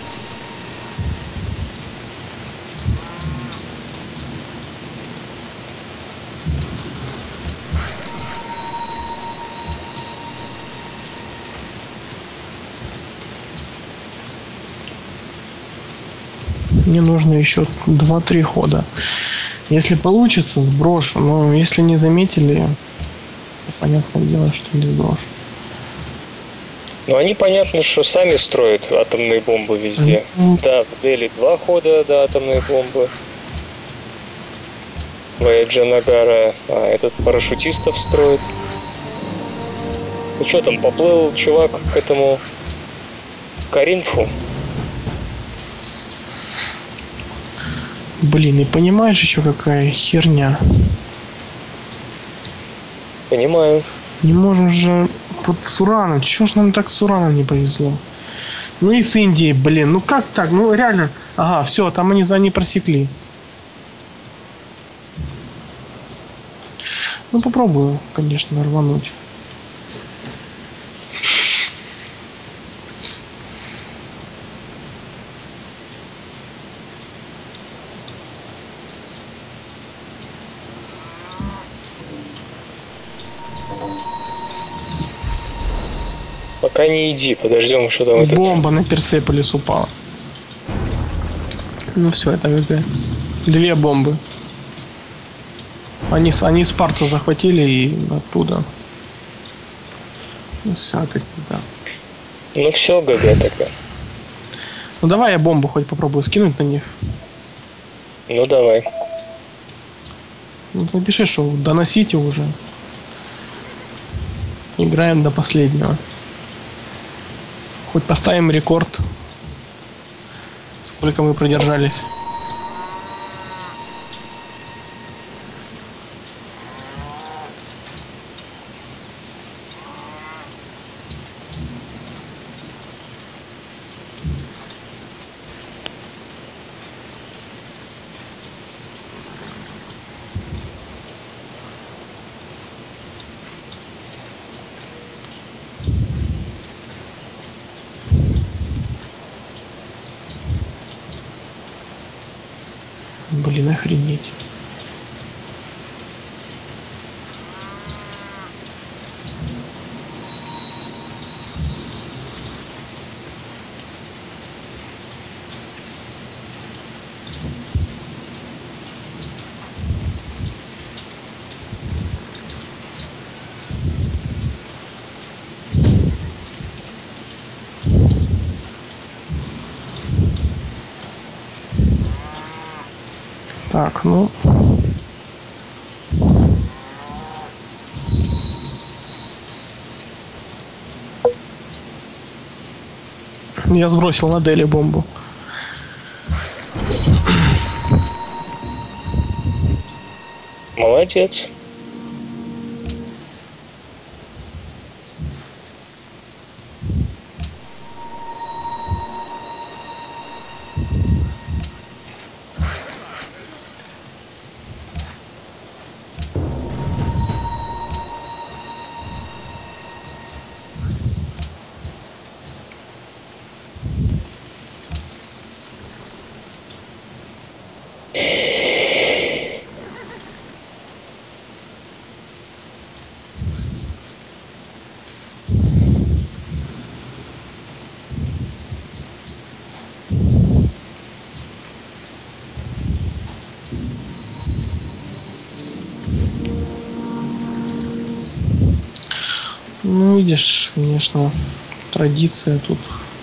Мне нужно еще два-три хода. Если получится, сброшу. Но если не заметили, понятное дело, что не сброшу. Ну, они, понятно, что сами строят атомные бомбы везде. Mm-hmm. Да, в Дели два хода до атомной бомбы. Вояджа Нагара, а этот парашютистов строит. Ну что там, поплыл чувак к этому Коринфу? Блин, и понимаешь еще какая херня? Понимаю. Не можем же под с Ураном. Чего ж нам так с Ураном не повезло? Ну и с Индией, блин. Ну как так? Ну реально. Ага, все, там они за не просекли. Ну попробую, конечно, рвануть. Пока не иди, подождем, что там этот... Бомба на Персеполис упала. Ну все, это ГГ. Две бомбы. Они, они Спарту захватили и оттуда. Ну все, так, да. Ну все, ГГ тогда. Ну давай я бомбу хоть попробую скинуть на них. Ну давай. Ну напиши, что доносите уже. Играем до последнего. Хоть поставим рекорд. Сколько мы продержались. Блин, охренеть. Так, ну... Я сбросил на Дели бомбу. Молодец. Ну, видишь, конечно, традиция тут.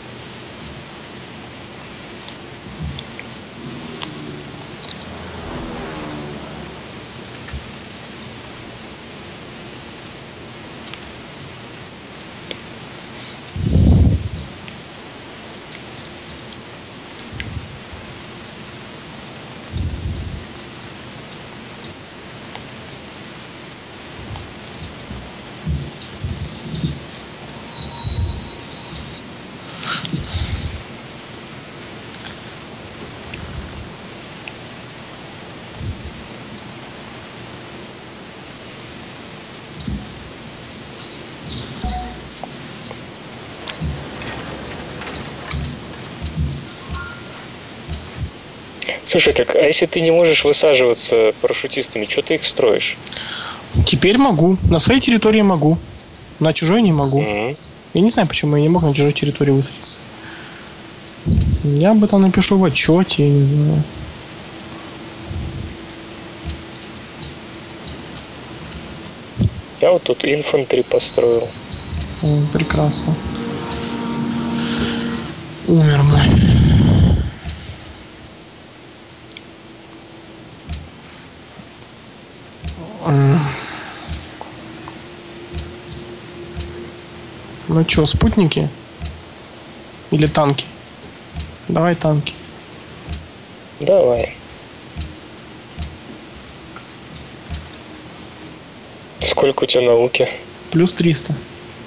Слушай, так а если ты не можешь высаживаться парашютистами, что ты их строишь? Теперь могу. На своей территории могу. На чужой не могу. Mm-hmm. Я не знаю, почему я не мог на чужой территории высадиться. Я об этом напишу в отчете, я не знаю. Я вот тут инфантри построил. О, прекрасно. Умер мой. Ну что, спутники? Или танки? Давай танки. Давай. Сколько у тебя науки? Плюс триста.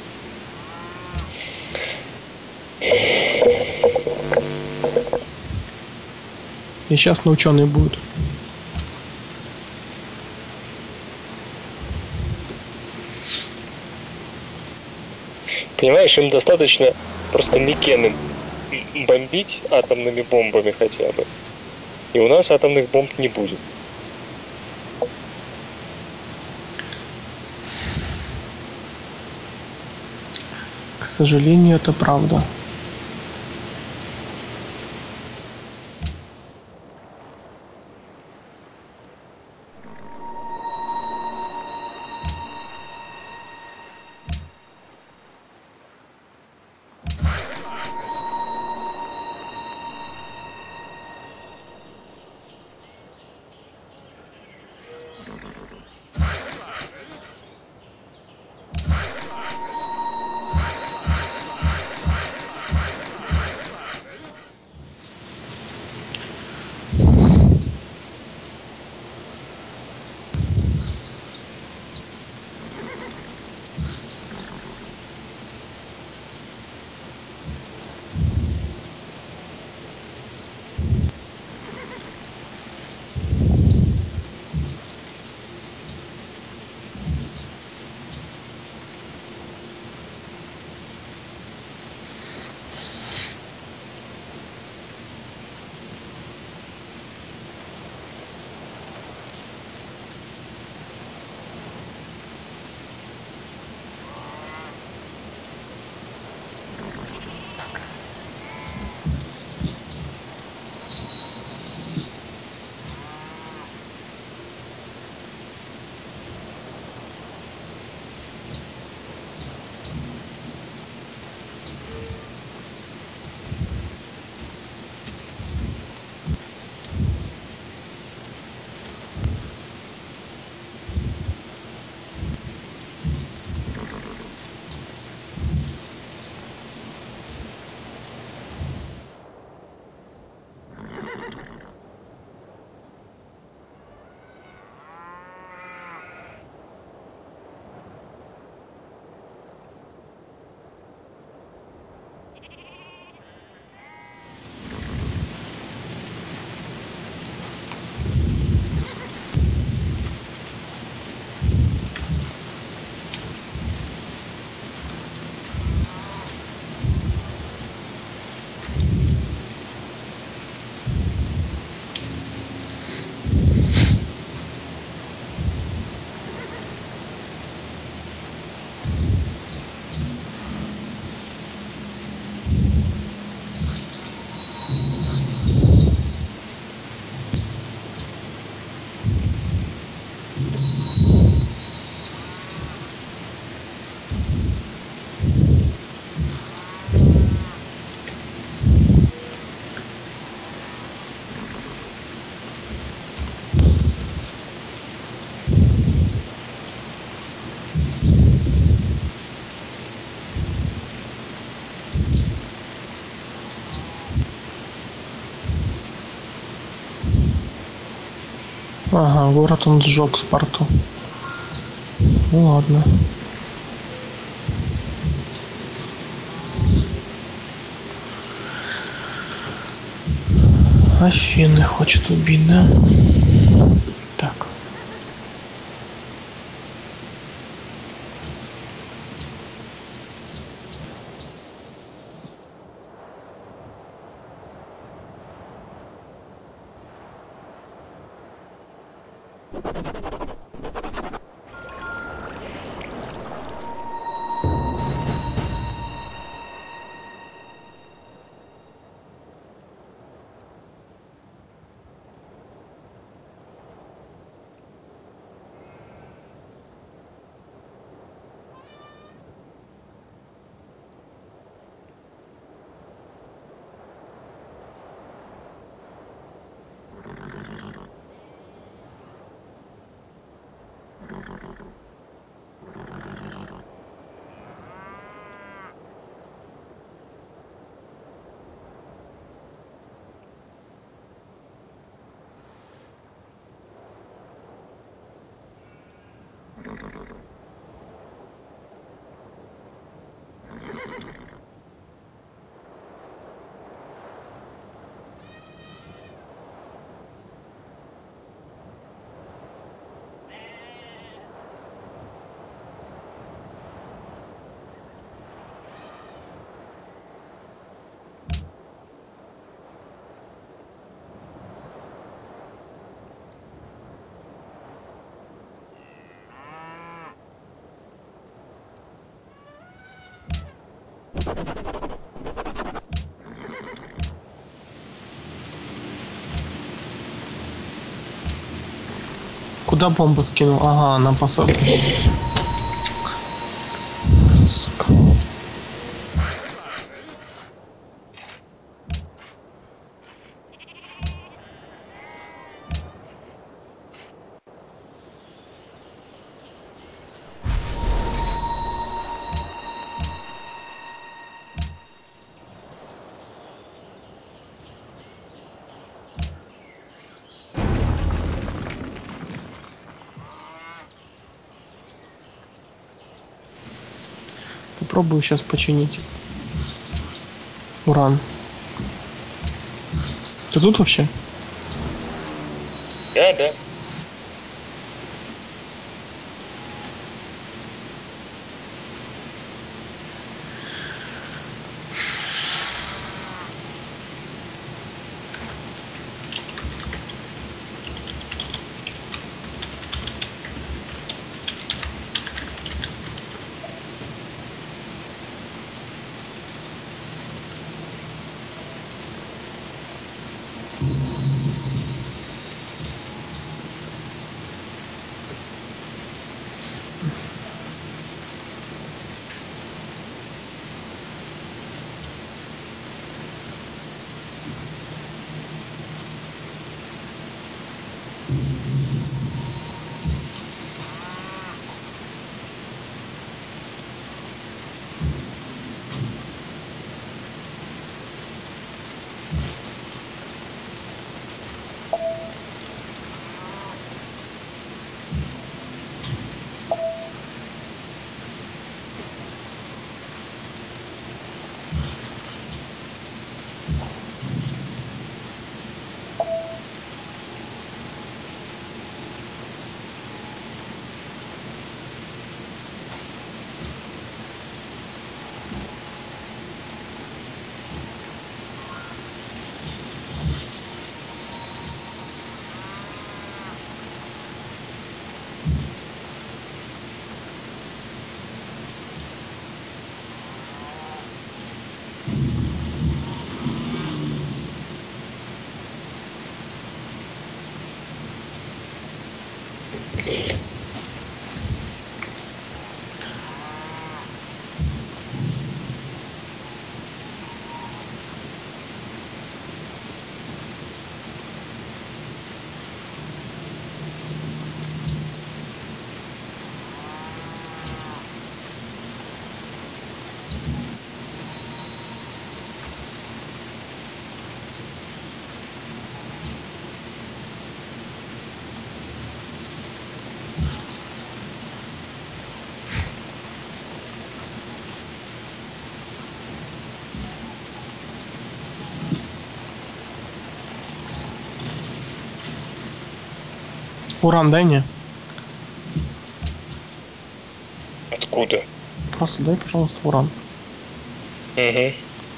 И сейчас на ученые будут. Понимаешь, им достаточно просто Микены бомбить атомными бомбами хотя бы. И у нас атомных бомб не будет. К сожалению, это правда. Ага, город он сжег Спарту. Ну ладно. Афины хочет убить, да? Так. Куда бомбу скинул? Ага, на посадку. Сука. Попробую сейчас починить. Уран. Ты тут вообще? Да, да. Уран дай мне. Откуда? Просто дай, пожалуйста, уран. Угу.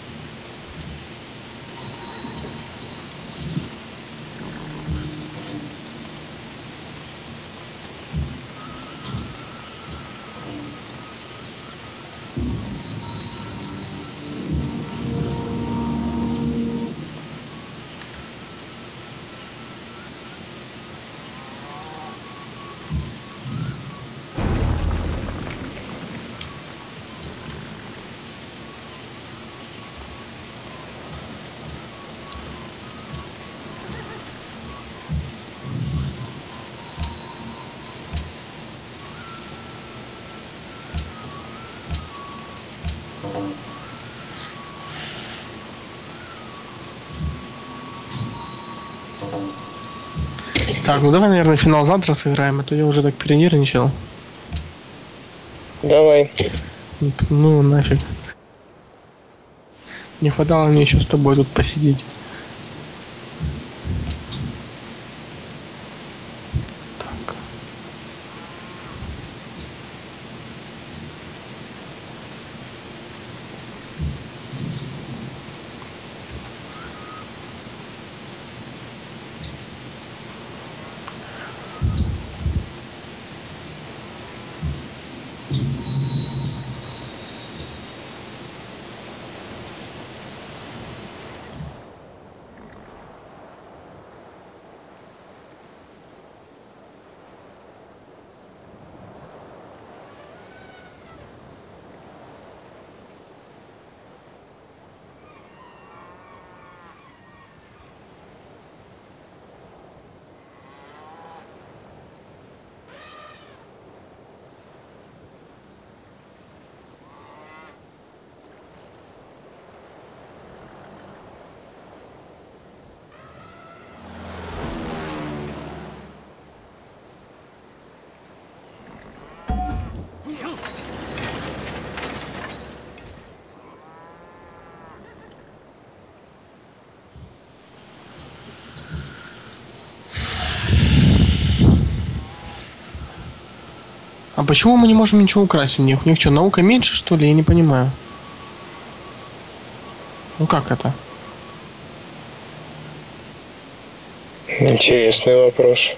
Так, ну давай, наверное, финал завтра сыграем, а то я уже так перенервничал. Давай. Ну нафиг. Не хватало мне еще с тобой тут посидеть. Так. А почему мы не можем ничего украсть у них? У них что, наука меньше, что ли? Я не понимаю. Ну как это? Интересный вопрос.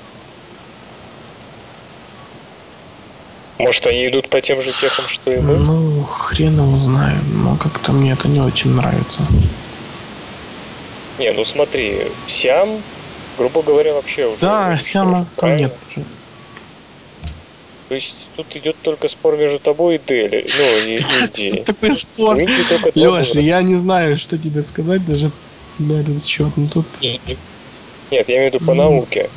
Может, они идут по тем же техам, что и мы? Ну, хрен его знает, но как-то мне это не очень нравится. Не, ну смотри, Сиам, грубо говоря, вообще уже... Да, Сиама там нет. То есть тут идет только спор между тобой и Дели, ну, и Индией. Такой спор. Леша, я не знаю, что тебе сказать даже на этот счет. Ну тут... Нет, я имею в виду по науке.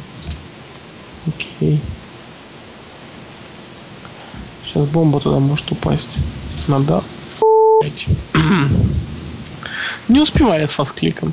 Окей. Сейчас бомба туда может упасть. Надо... Не успевает с фасткликом.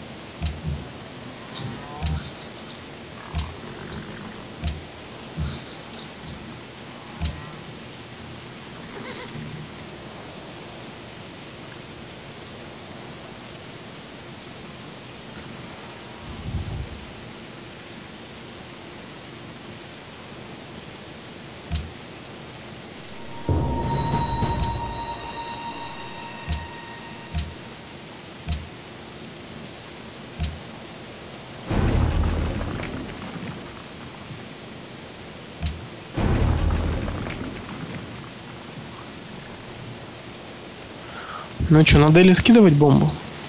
Ну что, надо или скидывать бомбу?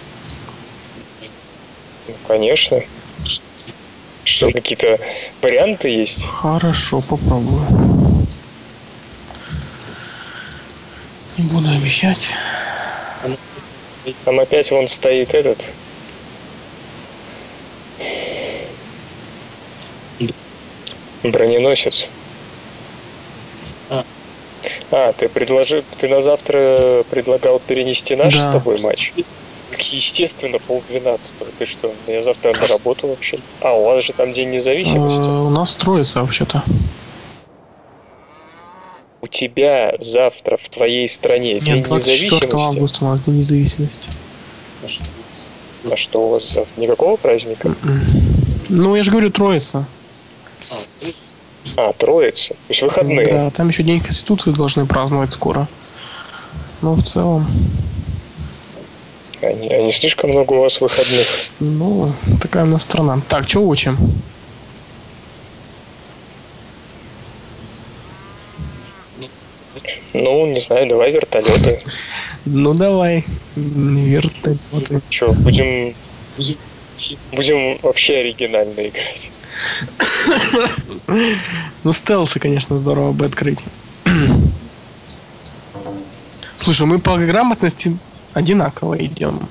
Ну, конечно. Что, какие-то варианты есть? Хорошо, попробую. Не буду обещать. Там опять вон стоит этот. Броненосец. А, ты предложил, ты на завтра предлагал перенести наш да. с тобой матч? Так естественно, полдвенадцатого. Ты что, я завтра на работу вообще? А, у вас же там День независимости? У нас троица вообще-то. У тебя завтра в твоей стране День Нет, двадцать четвёртого независимости? августа у нас День независимости. А что у вас завтра? Никакого праздника? Ну, я же говорю, троица. А, Троица. То есть выходные. Да, там еще День Конституции должны праздновать скоро. Но в целом... А не, а не слишком много у вас выходных? Ну, такая у нас страна. Так, что учим? Ну, не знаю, давай вертолеты. Ну, давай. Вертолеты. Че, будем... Будем вообще оригинально играть. Ну, стелсы, конечно, здорово бы открыть. Слушай, мы по грамотности одинаково идем.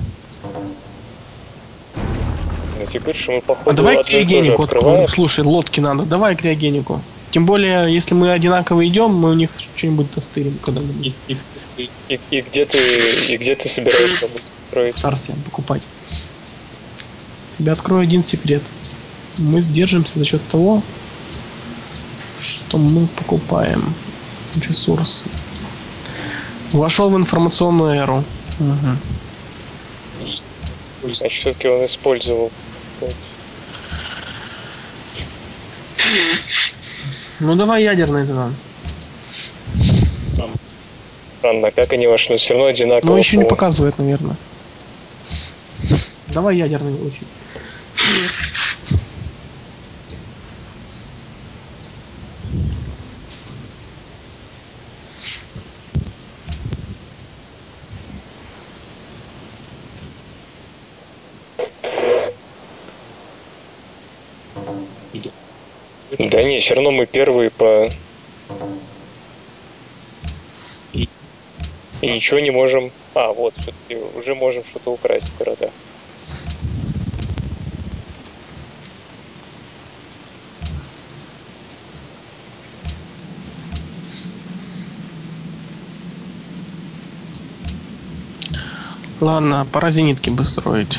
Ну, ты говоришь, что мы походу А давай одно и то же криогенику откроем. открываем. Слушай, лодки надо. Давай криогенику. Тем более, если мы одинаково идем, мы у них что-нибудь достырим когда-нибудь. И, и, и, и где ты и где ты собираешься строить? Тарсиан покупать. Тебе открою один секрет. Мы держимся за счет того, что мы покупаем ресурсы. Вошел в информационную эру. Угу. Значит, все-таки он использовал. Ну давай ядерный тогда. Странно, как они вошли, но все равно одинаково. Ну еще по... не показывает, наверное. Давай ядерный учить. Да не, все равно мы первые по... И, и ничего не можем... А, вот, все-таки уже можем что-то украсть в городах. Ладно, пора зенитки бы строить.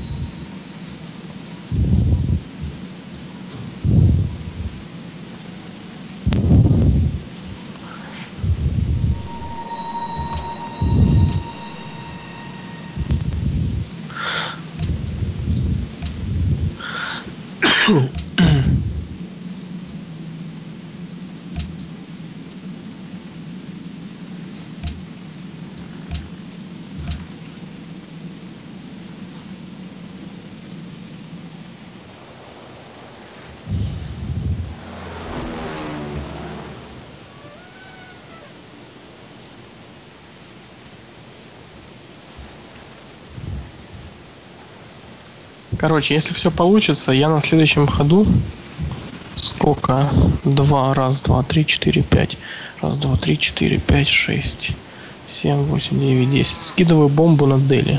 Короче, если все получится, я на следующем ходу сколько? Два, раз, два, три, четыре, пять. Раз, два, три, четыре, пять, шесть, семь, восемь, девять, десять. Скидываю бомбу на Дели.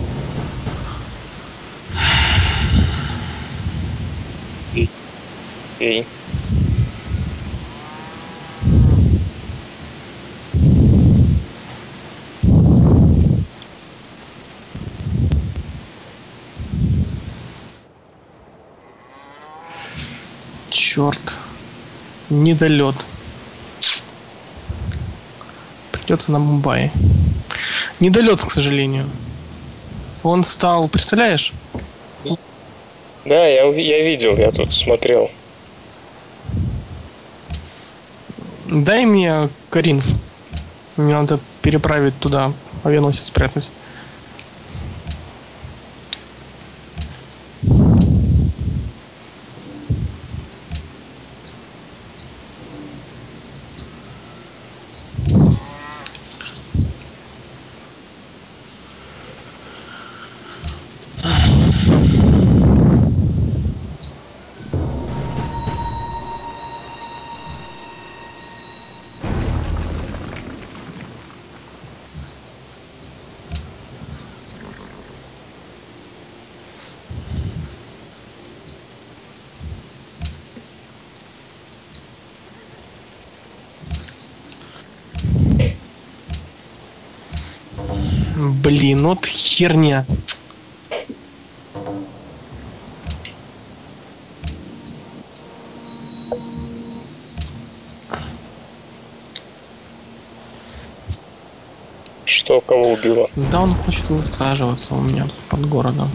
Окей. Черт. Недолет. Придется на Мумбаи. Недолет, к сожалению. Он стал, представляешь? Да, я, уви- я видел, я тут смотрел. Дай мне Каринф. Мне надо переправить туда, авианосец спрятать. Блин, вот херня. Что, кого убило? Да, он хочет высаживаться у меня под городом.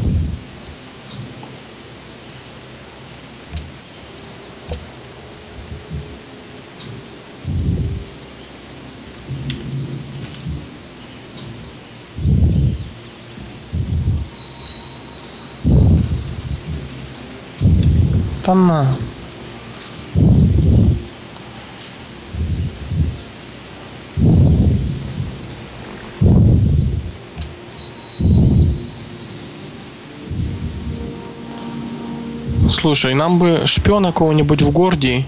на. Слушай, нам бы шпиона кого-нибудь в Гордии.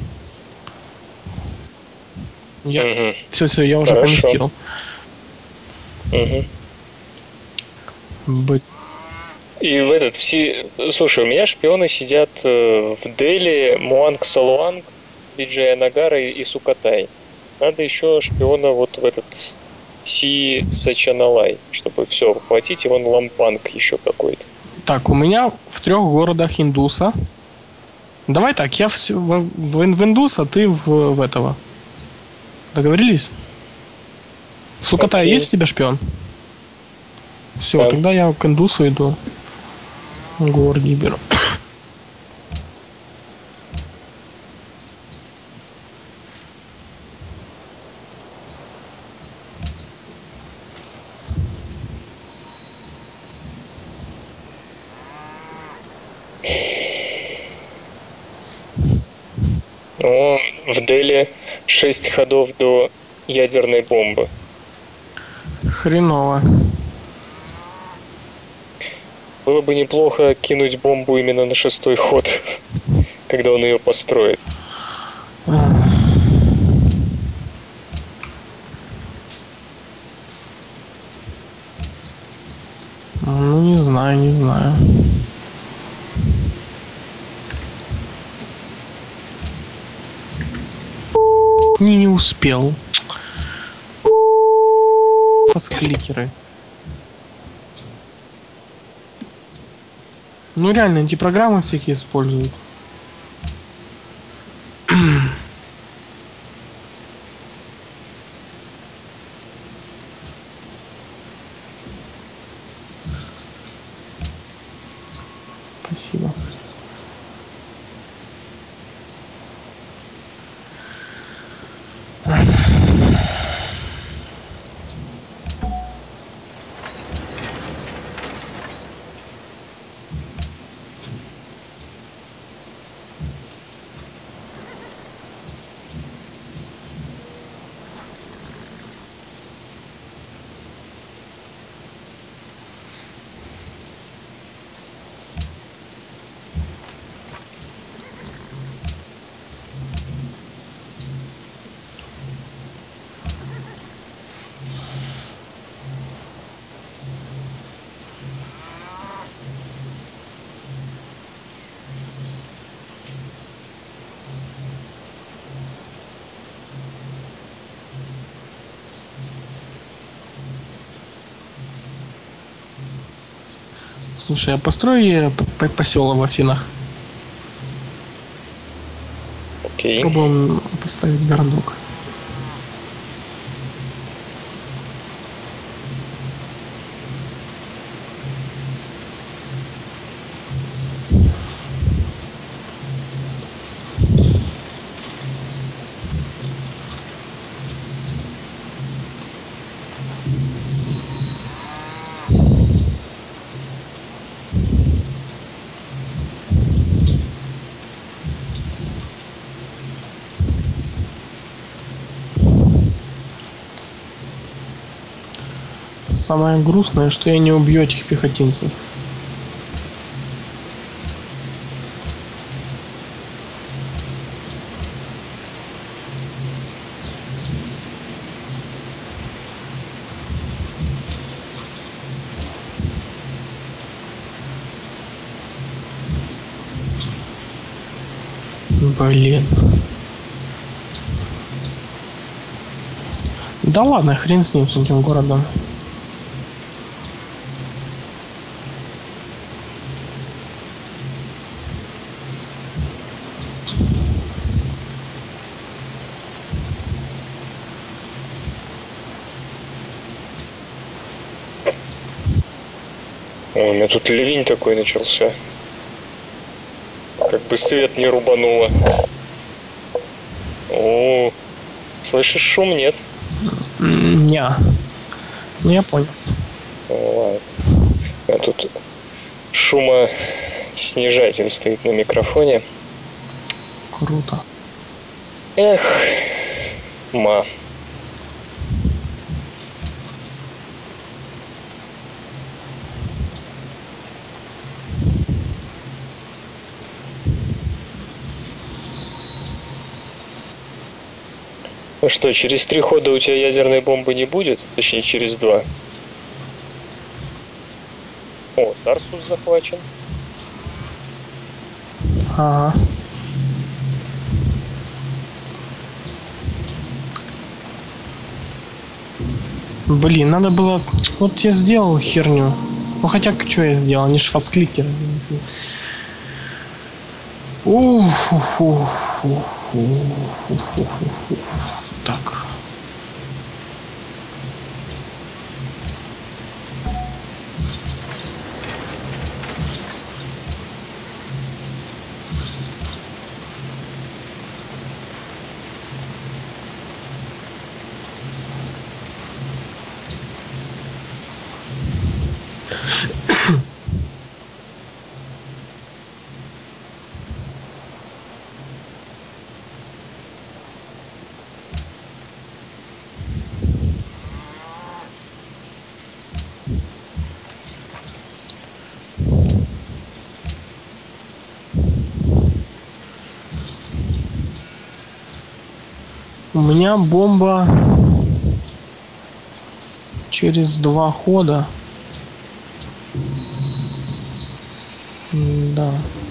Я... Угу. Все, все, я уже Хорошо. поместил. Угу. Быть. И в этот все. Слушай, у меня шпионы сидят э, в Дели, Муанг Салуанг, Биджая Нагара и Сукатай. Надо еще шпиона вот в этот Си Сачаналай, чтобы все хватить, и вон Лампанг еще какой-то. Так, у меня в трех городах индуса. Давай так, я в, в, в индуса, ты в, в этого. Договорились? В Сукатае Окей. есть у тебя шпион? Все, Да. тогда я к индусу иду. Гордий беру. О, в Дели шесть ходов до ядерной бомбы. Хреново. Было бы неплохо кинуть бомбу именно на шестой ход, когда он ее построит. Ну, не знаю, не знаю. Не, не успел. Подкликеры. Ну реально, эти программы всякие используют. Спасибо. Слушай, а построй поселок в Афинах. Окей. Попробуем поставить городок. Самое грустное, что я не убью этих пехотинцев. Блин. Да ладно, хрен с ним, с этим городом. О, у меня тут ливень такой начался. Как бы свет не рубануло. О, слышишь шум, нет? Не. Ну я понял. О, ладно. А тут шумоснижатель стоит на микрофоне. Круто. Эх, ма. Ну что, через три хода у тебя ядерной бомбы не будет? Точнее, через два. О, Тарсус захвачен. Ага. Блин, надо было... Вот я сделал херню. Ну хотя, что я сделал? Не шфат-кликер. Ух, ух, ух, ух, ух, ух, ух, ух. Так. У меня бомба через два хода. Да.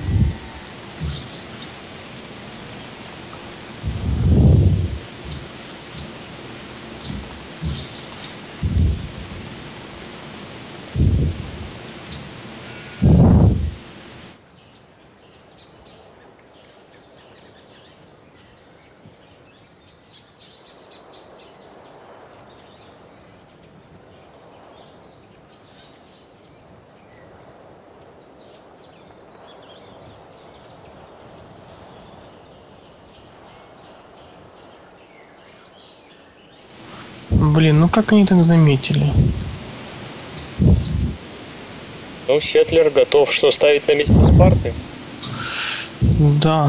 Блин, ну как они так заметили? Ну, Сетлер готов что, ставить на месте Спарты? Да.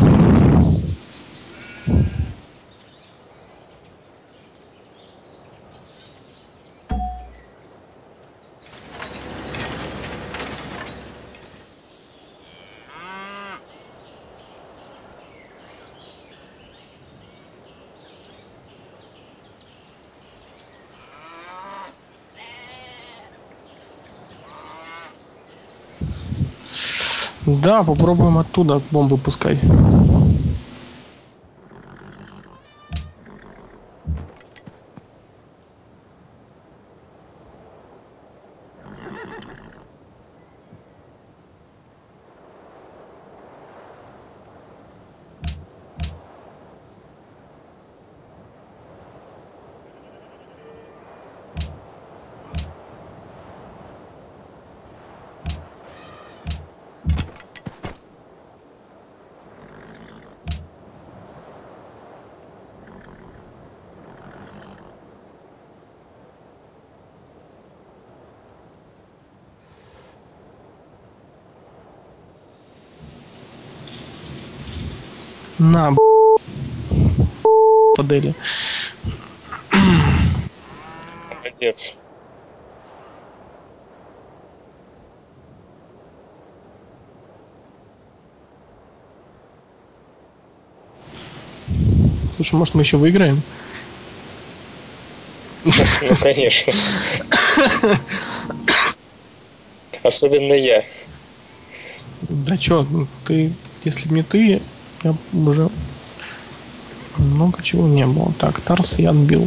Да, попробуем оттуда бомбы пускать. На, б***, подели. Молодец. Слушай, может мы еще выиграем? Ну, конечно. Особенно я. Да чё, ты, если б не ты, я уже много чего не было. Так, Тарс я отбил.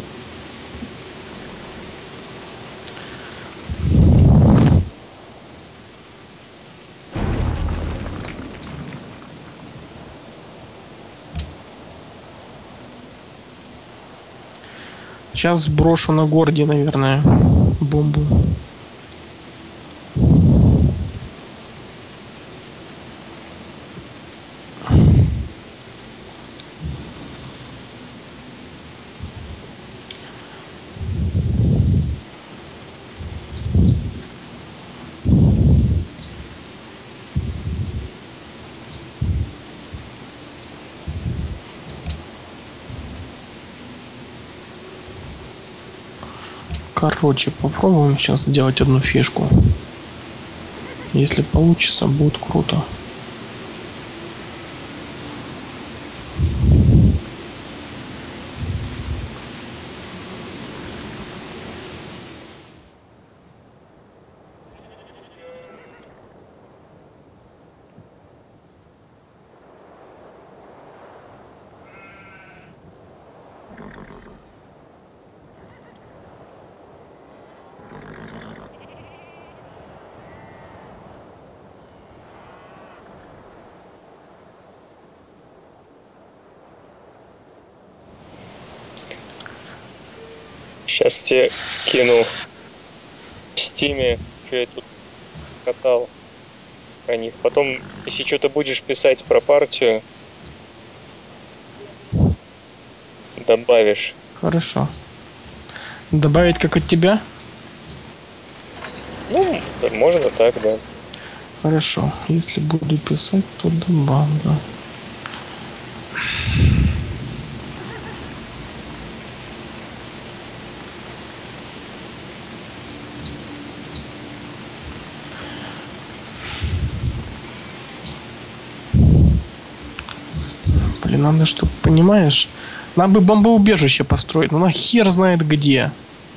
Сейчас брошу на Горди, наверное, бомбу. Короче, попробуем сейчас сделать одну фишку. Если получится, будет круто. Сейчас тебе кину в стиме, что я тут катал про них. Потом, если что-то будешь писать про партию, добавишь. Хорошо. Добавить как от тебя? Ну, можно так, да. Хорошо. Если буду писать, то добавлю. Блин, надо, чтобы, понимаешь, нам бы бомбоубежище построить, но на хер знает где.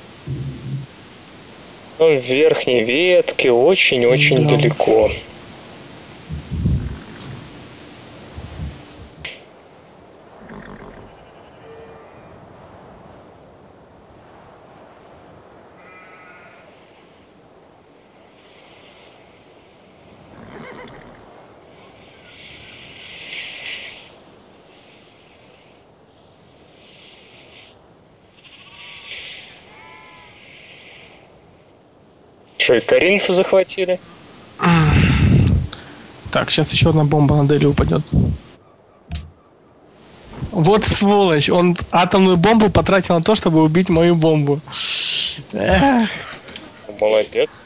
Он в верхней ветке, очень-очень Да. далеко. Что, и Коринфу захватили? Так, сейчас еще одна бомба на Дели упадет. Вот сволочь, он атомную бомбу потратил на то, чтобы убить мою бомбу. Эх. Молодец.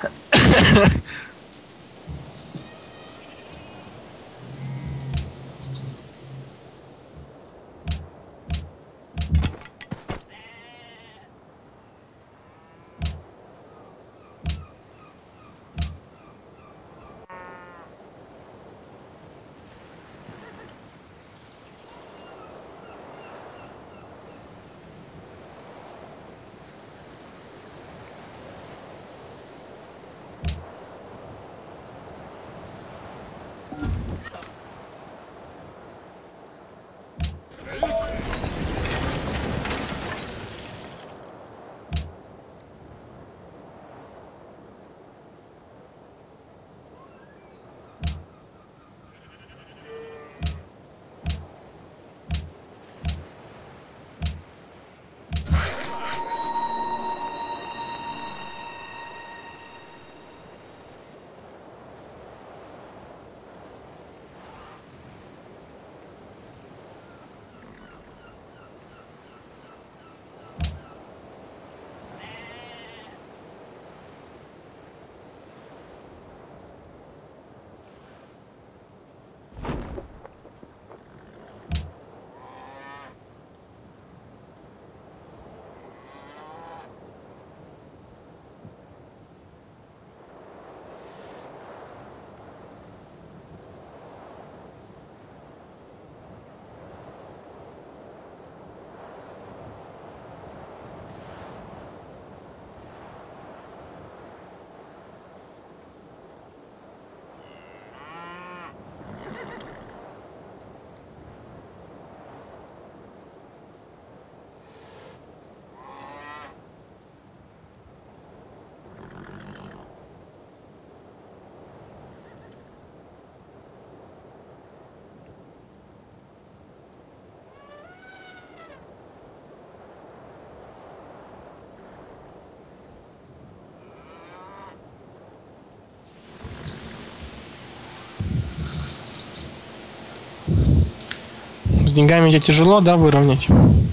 С деньгами тебе тяжело, да, выровнять?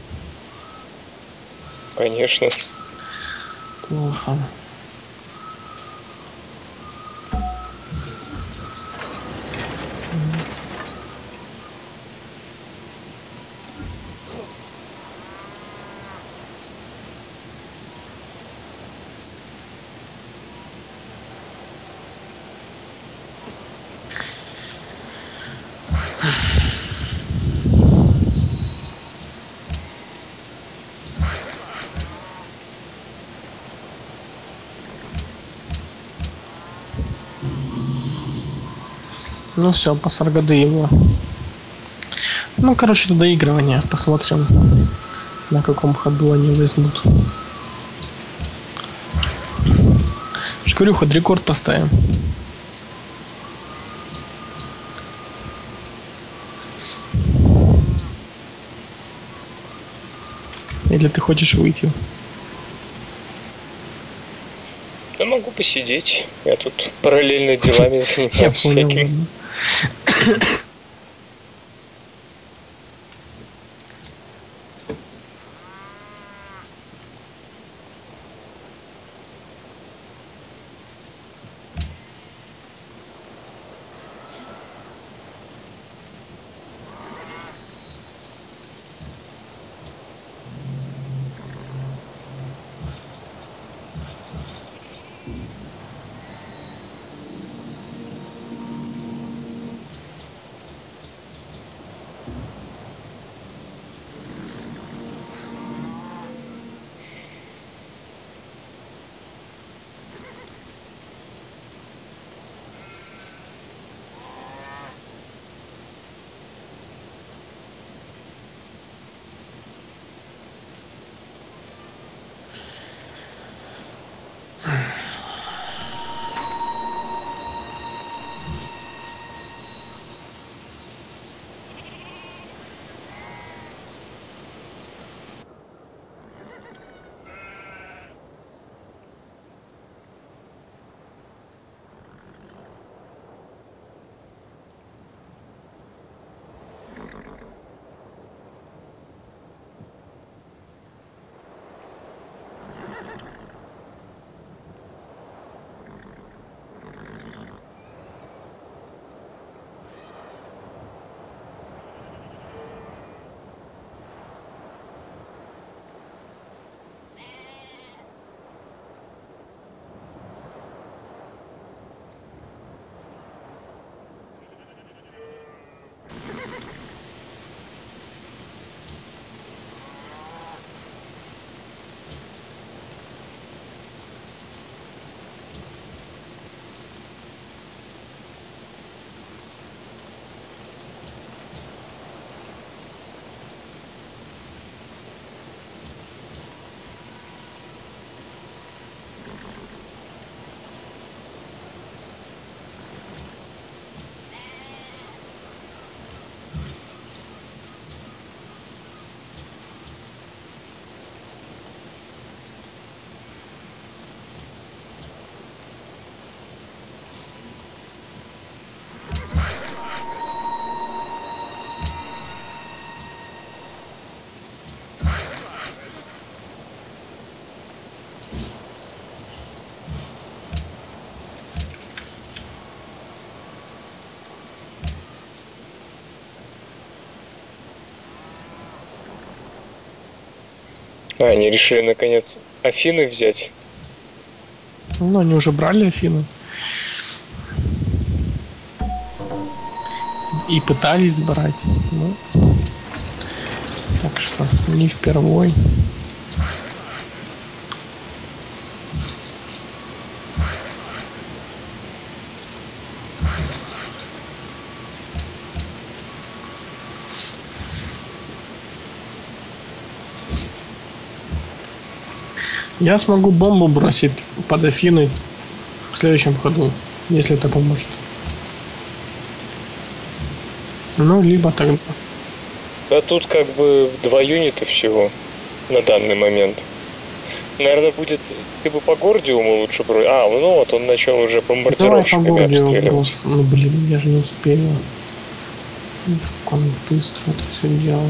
Конечно. Плохо. Ну все, по Саргады его. Ну, короче, это доигрывание. Посмотрим, на каком ходу они возьмут. Шкурю, хоть рекорд поставим. Или ты хочешь выйти? Да могу посидеть. Я тут параллельно делами занимаюсь Я понял. всякими. А, они решили, наконец, Афины взять. Ну, они уже брали Афину. И пытались брать. Ну, так что не впервой. Я смогу бомбу бросить под Афиной в следующем ходу, если это поможет. Ну, либо тогда. Да тут как бы два юнита всего на данный момент. Наверное, будет либо по Гордиуму лучше бросить. А, ну вот он начал уже бомбардировщиками Давай по обстреливать. Ну, блин, я же не успею. Как он быстро это все делал.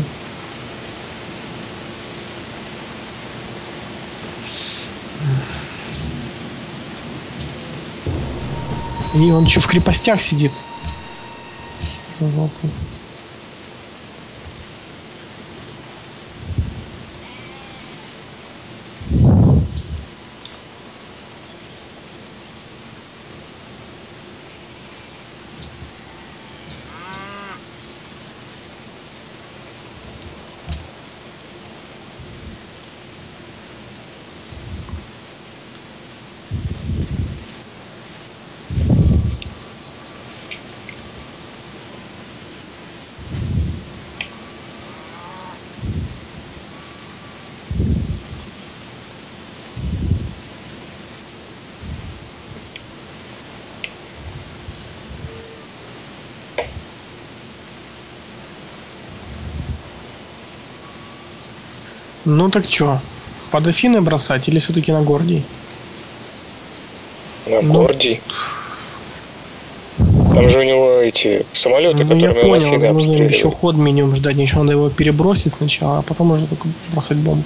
И он еще в крепостях сидит. Жопу. Ну так чё, под Афины бросать или все-таки на Гордий? На Ну, Гордий. Там же у него эти самолеты, Ну я которыми он понял, Афины нужно еще обстреливает. ход минимум ждать, ничего, надо его перебросить сначала, а потом можно только бросать бомбу.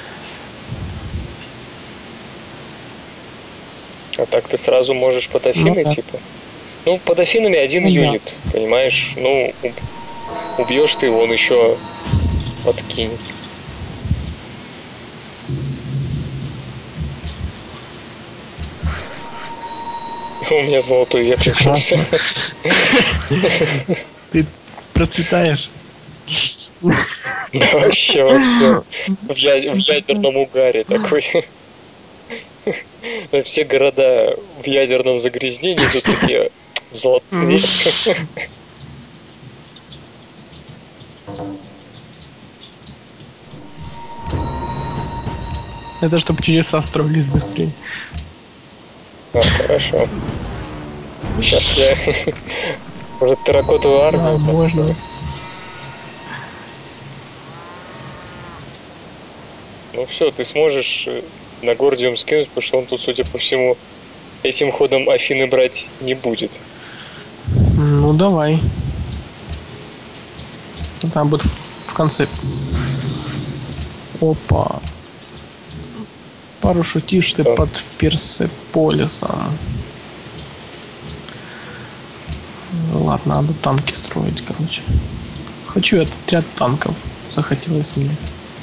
А так ты сразу можешь под Афины, Ну да. типа. Ну, под Афинами один Ну да. юнит, понимаешь? Ну, уб- убьешь ты его, он еще подкинет. У меня золотой век начался. Ты процветаешь. Да вообще во всем. В я- в ядерном угаре такой. Все города в ядерном загрязнении, тут такие золотой век. Это чтобы чудеса строились быстрее. А, хорошо. Сейчас я... Может, терракотовую Да, армию можно. построю? Ну все, ты сможешь э, на Гордиум скинуть, потому что он тут, судя по всему, этим ходом Афины брать не будет. Ну давай. Там будет в конце. Опа. Парашютисты Что? под Персеполисом. Ладно, надо танки строить, короче. Хочу этот отряд танков. Захотелось мне.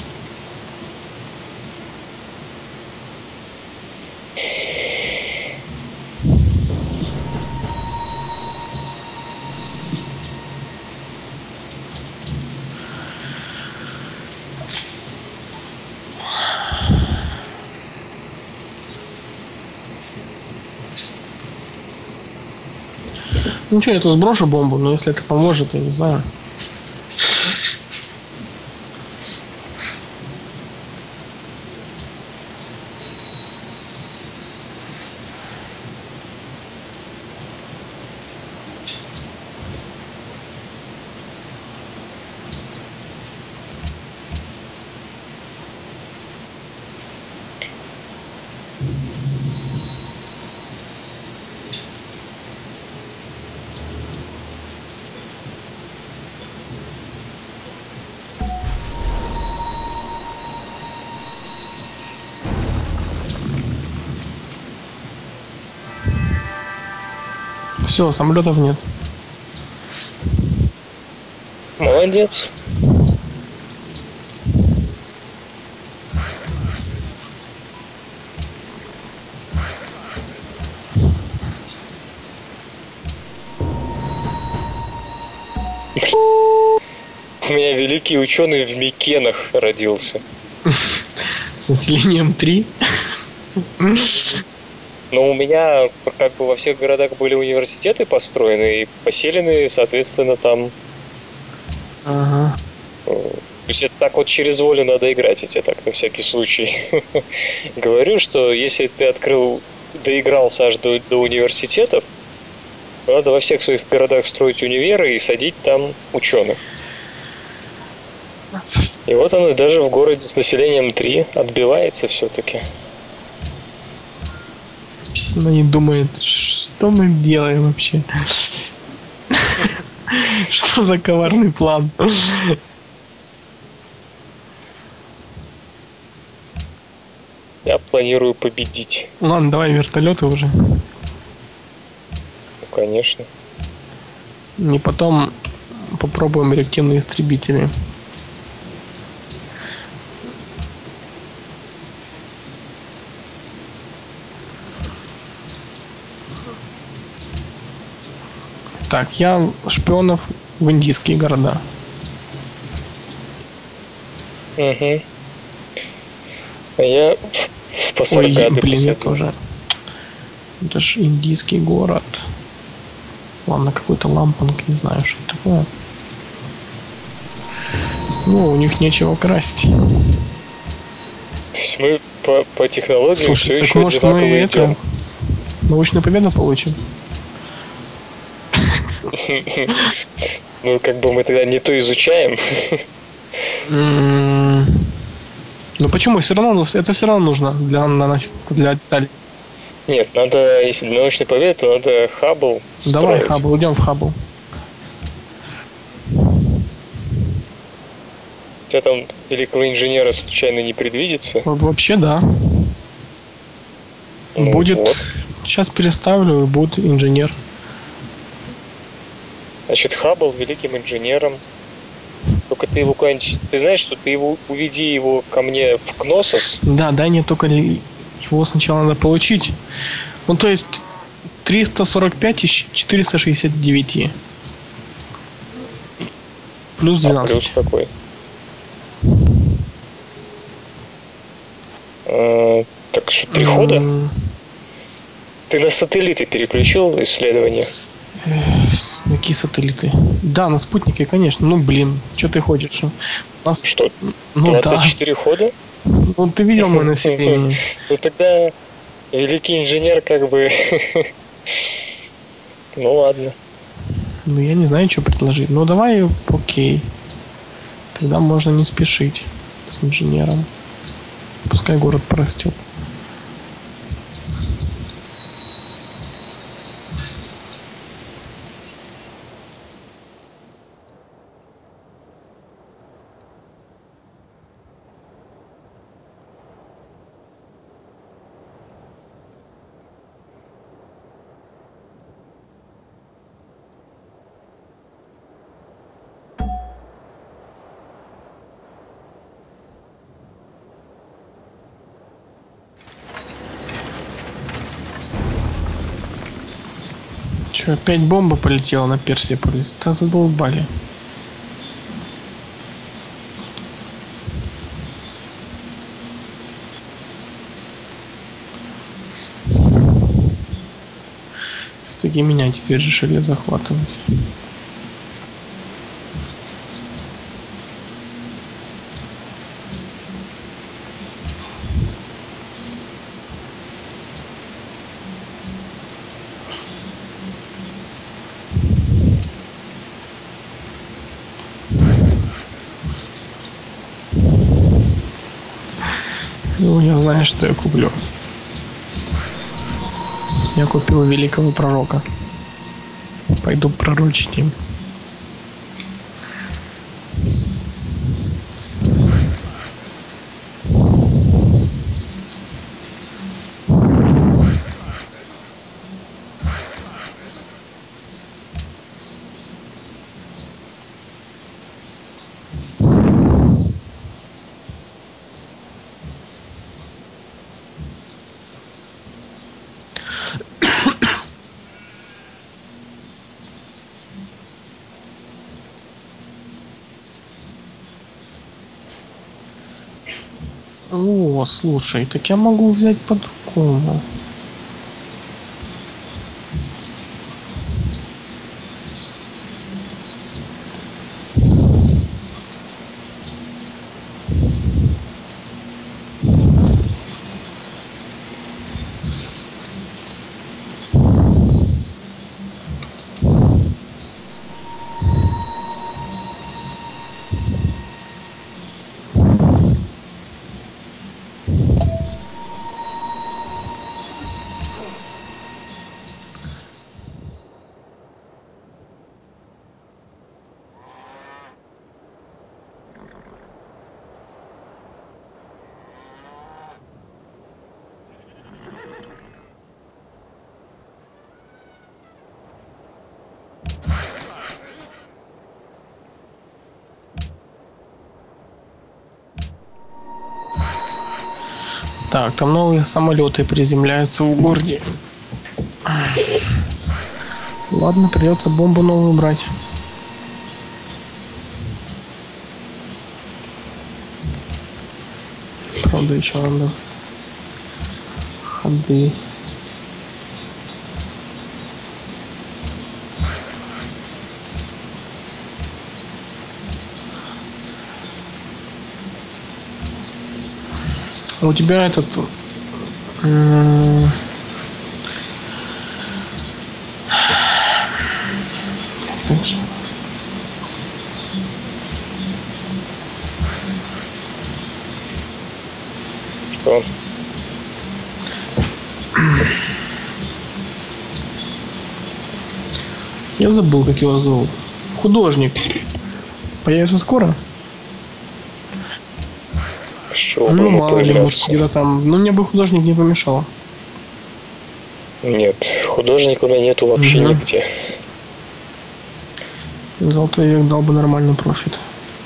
Ну что, я тут сброшу бомбу, но если это поможет, я не знаю. Все, самолетов нет. Молодец. У меня великий ученый в Микенах родился. С населением три. Но у меня как бы во всех городах были университеты построены и поселены, соответственно, там. Ага. То есть это так вот через волю надо играть, я тебе так на всякий случай говорю, что если ты открыл, доигрался аж до, до университетов, то надо во всех своих городах строить универы и садить там ученых. И вот оно даже в городе с населением три отбивается все-таки. Она не думает, что мы делаем вообще. Что за коварный план? Я планирую победить. Ладно, давай вертолеты уже. Ну, конечно. И потом попробуем реактивные истребители. Так, я шпионов в индийские города. Угу. А я в, в Ой, Пасаргады блин, я посадил. тоже. Это ж индийский город. Ладно, какой-то лампанг, не знаю, что это такое. Ну, у них нечего красить. То есть мы по, по технологиям Слушай, все так еще может одинаково мы идем. это... Научную победу получим? Ну, как бы мы тогда не то изучаем. М, Но почему? Все равно, это все равно нужно для, для деталей. Нет, надо, если для научной победы, то надо Хаббл строить. Давай Хаббл, идем в Хаббл. У тебя там великого инженера случайно не предвидится? Вообще, да. Ну, будет... Вот. Сейчас переставлю, и будет инженер. Значит, Хаббл великим инженером. Только ты его куда-нибудь... Ты знаешь, что ты его уведи его ко мне в Кносос? Да, да, не только его сначала надо получить. Ну, то есть триста сорок пять из четыреста шестьдесят девять. Плюс двенадцать. А плюс какой? А, так что, три хода? Mm. Ты на сателлиты переключил исследования? Какие сателлиты? Да, на спутнике, конечно. Ну, блин, что ты хочешь? У нас... Что, двадцать четыре да. хода? Ну, ты видел мое население. Ну, тогда великий инженер как бы... Ну, ладно. Ну, я не знаю, что предложить. Ну, давай, окей. Тогда можно не спешить с инженером. Пускай город порастет. Че, опять бомба полетела на Персеполис? Да задолбали. Все-таки меня теперь решили захватывать. Ну, я знаю, что я куплю. Я купил великого пророка. Пойду пророчить им. О, слушай, так я могу взять по-другому. Так, там новые самолеты приземляются в городе. Ладно, придется бомбу новую брать. Правда, еще надо ходы. У тебя этот м- Хорошо. Я забыл, как его зовут. Художник. Появится скоро? Что, ну, мало ли, может, где-то там. Ну, мне бы художник не помешал. Нет, художника у меня нету вообще угу. нигде. Золотой век дал бы нормальный профит.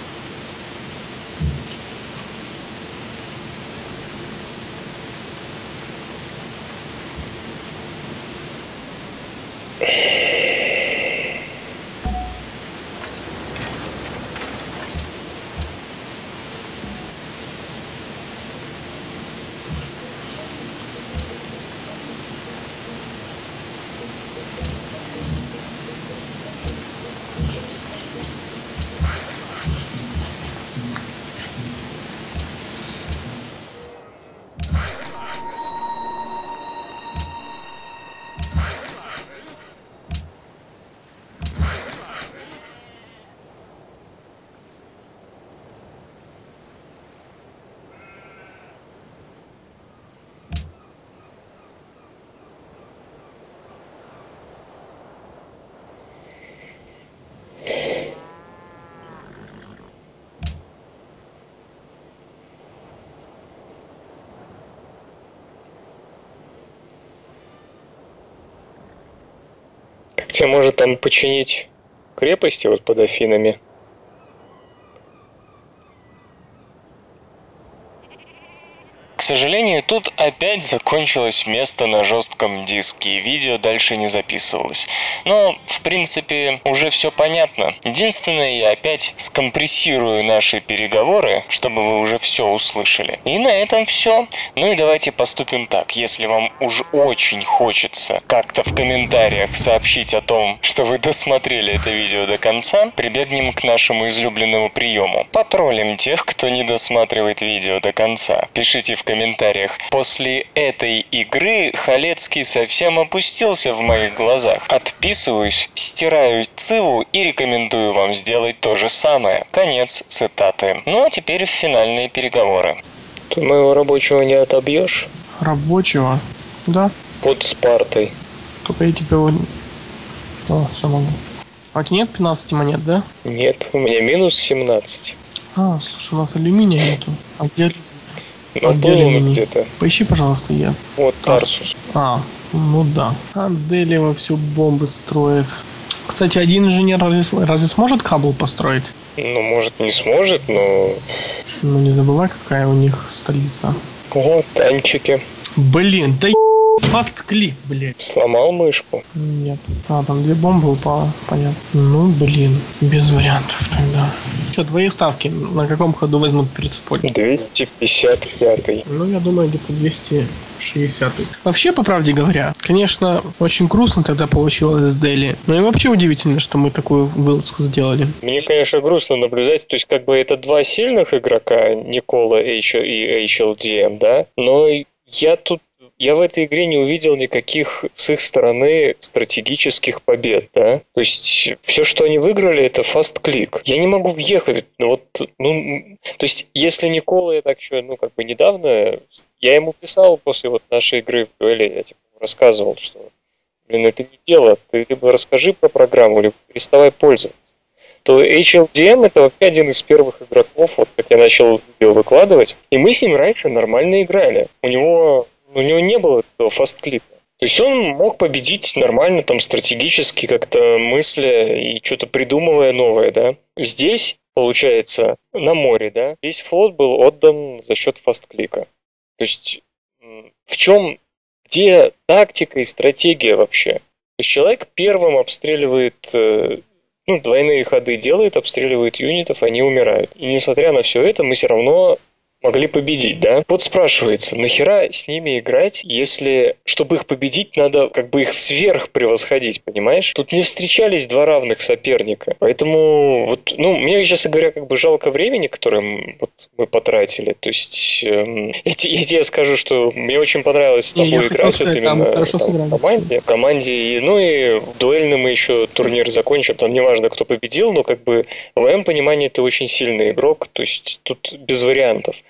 Хотя может там починить крепости вот под Афинами. К сожалению, тут опять закончилось место на жестком диске, и видео дальше не записывалось. Но, в принципе, уже все понятно. Единственное, я опять скомпрессирую наши переговоры, чтобы вы уже все услышали. И на этом все. Ну и давайте поступим так. Если вам уж очень хочется как-то в комментариях сообщить о том, что вы досмотрели это видео до конца, прибегнем к нашему излюбленному приему. Потроллим тех, кто не досматривает видео до конца. Пишите в комментариях. После этой игры Халецкий совсем опустился в моих глазах. Отписываюсь, стираю циву и рекомендую вам сделать то же самое. Конец цитаты. Ну а теперь финальные переговоры. Ты моего рабочего не отобьешь? Рабочего? Да. Под Спартой. Только я тебя... О, все могу. А у тебя нет пятнадцати монет, да? Нет, у меня минус семнадцать. А, слушай, у нас алюминия нету. А где... Ну, а где алюминий? Где-то. Поищи, пожалуйста, я. Вот Тарсус. А, ну да. А Делева все бомбы строит. Кстати, один инженер разве, разве сможет Кабул построить? Ну, может, не сможет, но... Ну, не забывай, какая у них столица. О, танчики. Блин, да фаст клик, блядь. Сломал мышку? Нет. А, там две бомбы упало, понятно. Ну, блин, без вариантов тогда. Что, твои ставки на каком ходу возьмут Персиполь? двести пятьдесят пятый. Ну, я думаю, где-то двести шестидесятый. Вообще, по правде говоря, конечно, очень грустно тогда получилось с Дели. Но и вообще удивительно, что мы такую вылазку сделали. Мне, конечно, грустно наблюдать. То есть, как бы это два сильных игрока, Никола и эйч эл ди эм, да? Но я тут Я в этой игре не увидел никаких с их стороны стратегических побед, да? То есть все, что они выиграли, это фаст-клик. Я не могу въехать. Ну, вот, ну, то есть если Никола, я так еще, ну, как бы недавно, я ему писал после вот нашей игры в дуэли, я типа рассказывал, что, блин, это не дело. Ты либо расскажи про программу, либо переставай пользоваться. То эйч эл ди эм это вообще один из первых игроков, вот как я начал видео выкладывать, и мы с ним раньше нормально играли. У него... У него не было этого фаст-клика. То есть он мог победить нормально, там, стратегически как-то мысля и что-то придумывая новое, да. Здесь, получается, на море, да, весь флот был отдан за счет фаст-клика. То есть в чем, где тактика и стратегия вообще? То есть человек первым обстреливает, ну, двойные ходы делает, обстреливает юнитов, они умирают. И несмотря на все это, мы все равно... могли победить, да? Вот спрашивается, нахера с ними играть, если, чтобы их победить, надо как бы их сверх превосходить, понимаешь? Тут не встречались два равных соперника. Поэтому, вот, ну, мне, честно говоря, как бы жалко времени, которое вот, мы потратили. То есть, эм, я, я тебе скажу, что мне очень понравилось с тобой играть, вот именно там, там, в команде. В команде, и, ну и в дуэльном мы еще турнир закончим, там неважно, кто победил, но как бы в моем понимании ты очень сильный игрок, то есть тут без вариантов.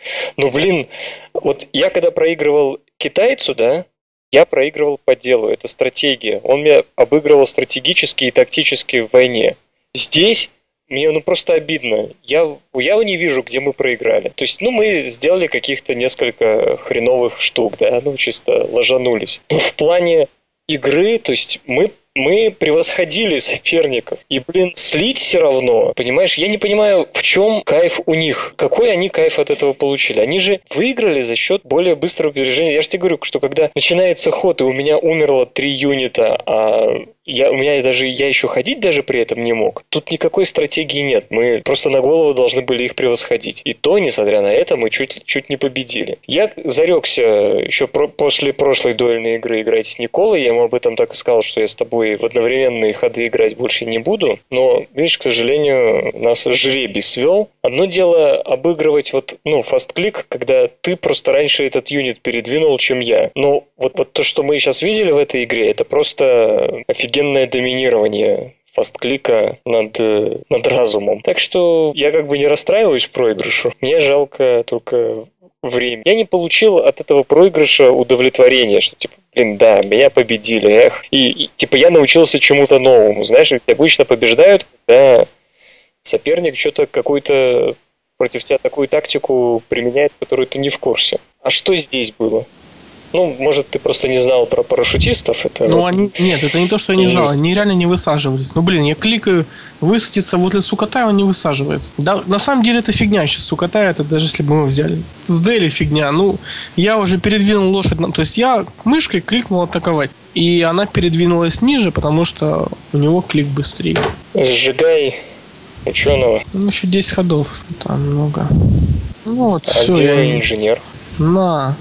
Ну, блин, вот я когда проигрывал китайцу, да, я проигрывал по делу, это стратегия. Он меня обыгрывал стратегически и тактически в войне. Здесь мне ну просто обидно. Я, я не вижу, где мы проиграли. То есть, ну, мы сделали каких-то несколько хреновых штук, да, ну, чисто ложанулись. Но в плане игры, то есть, мы Мы превосходили соперников. И, блин, слить все равно. Понимаешь, я не понимаю, в чем кайф у них. Какой они кайф от этого получили? Они же выиграли за счет более быстрого передвижения. Я же тебе говорю, что когда начинается ход, и у меня умерло три юнита, а я, у меня даже, я еще ходить даже при этом не мог. Тут никакой стратегии нет. Мы просто на голову должны были их превосходить. И то, несмотря на это, мы чуть, чуть не победили. Я зарекся еще про, после прошлой дуэльной игры играть с Николой. Я ему об этом так и сказал, что я с тобой в одновременные ходы играть больше не буду. Но, видишь, к сожалению, нас жребий свел. Одно дело обыгрывать вот, ну, фаст-клик, когда ты просто раньше этот юнит передвинул, чем я. Но вот, вот то, что мы сейчас видели в этой игре, это просто офигенное доминирование фаст-клика над, над разумом. Так что я как бы не расстраиваюсь проигрышу. Мне жалко только время. Я не получил от этого проигрыша удовлетворения, что типа, блин, да, меня победили, эх. И, и типа я научился чему-то новому. Знаешь, ведь обычно побеждают, когда соперник что-то какую-то против тебя такую тактику применяет, которую ты не в курсе. А что здесь было? Ну, может, ты просто не знал про парашютистов? Это ну, вот... они... Нет, это не то, что я не знал. Они реально не высаживались. Ну, блин, я кликаю высадиться возле Сукатая, он не высаживается. Да, на самом деле это фигня сейчас. Сукатая, это даже если бы мы взяли. С Дели фигня. Ну, я уже передвинул лошадь. На... То есть я мышкой кликнул атаковать. И она передвинулась ниже, потому что у него клик быстрее. Сжигай ученого. Ну, еще десять ходов. Там много. Ну, вот а все. где Я... инженер? На...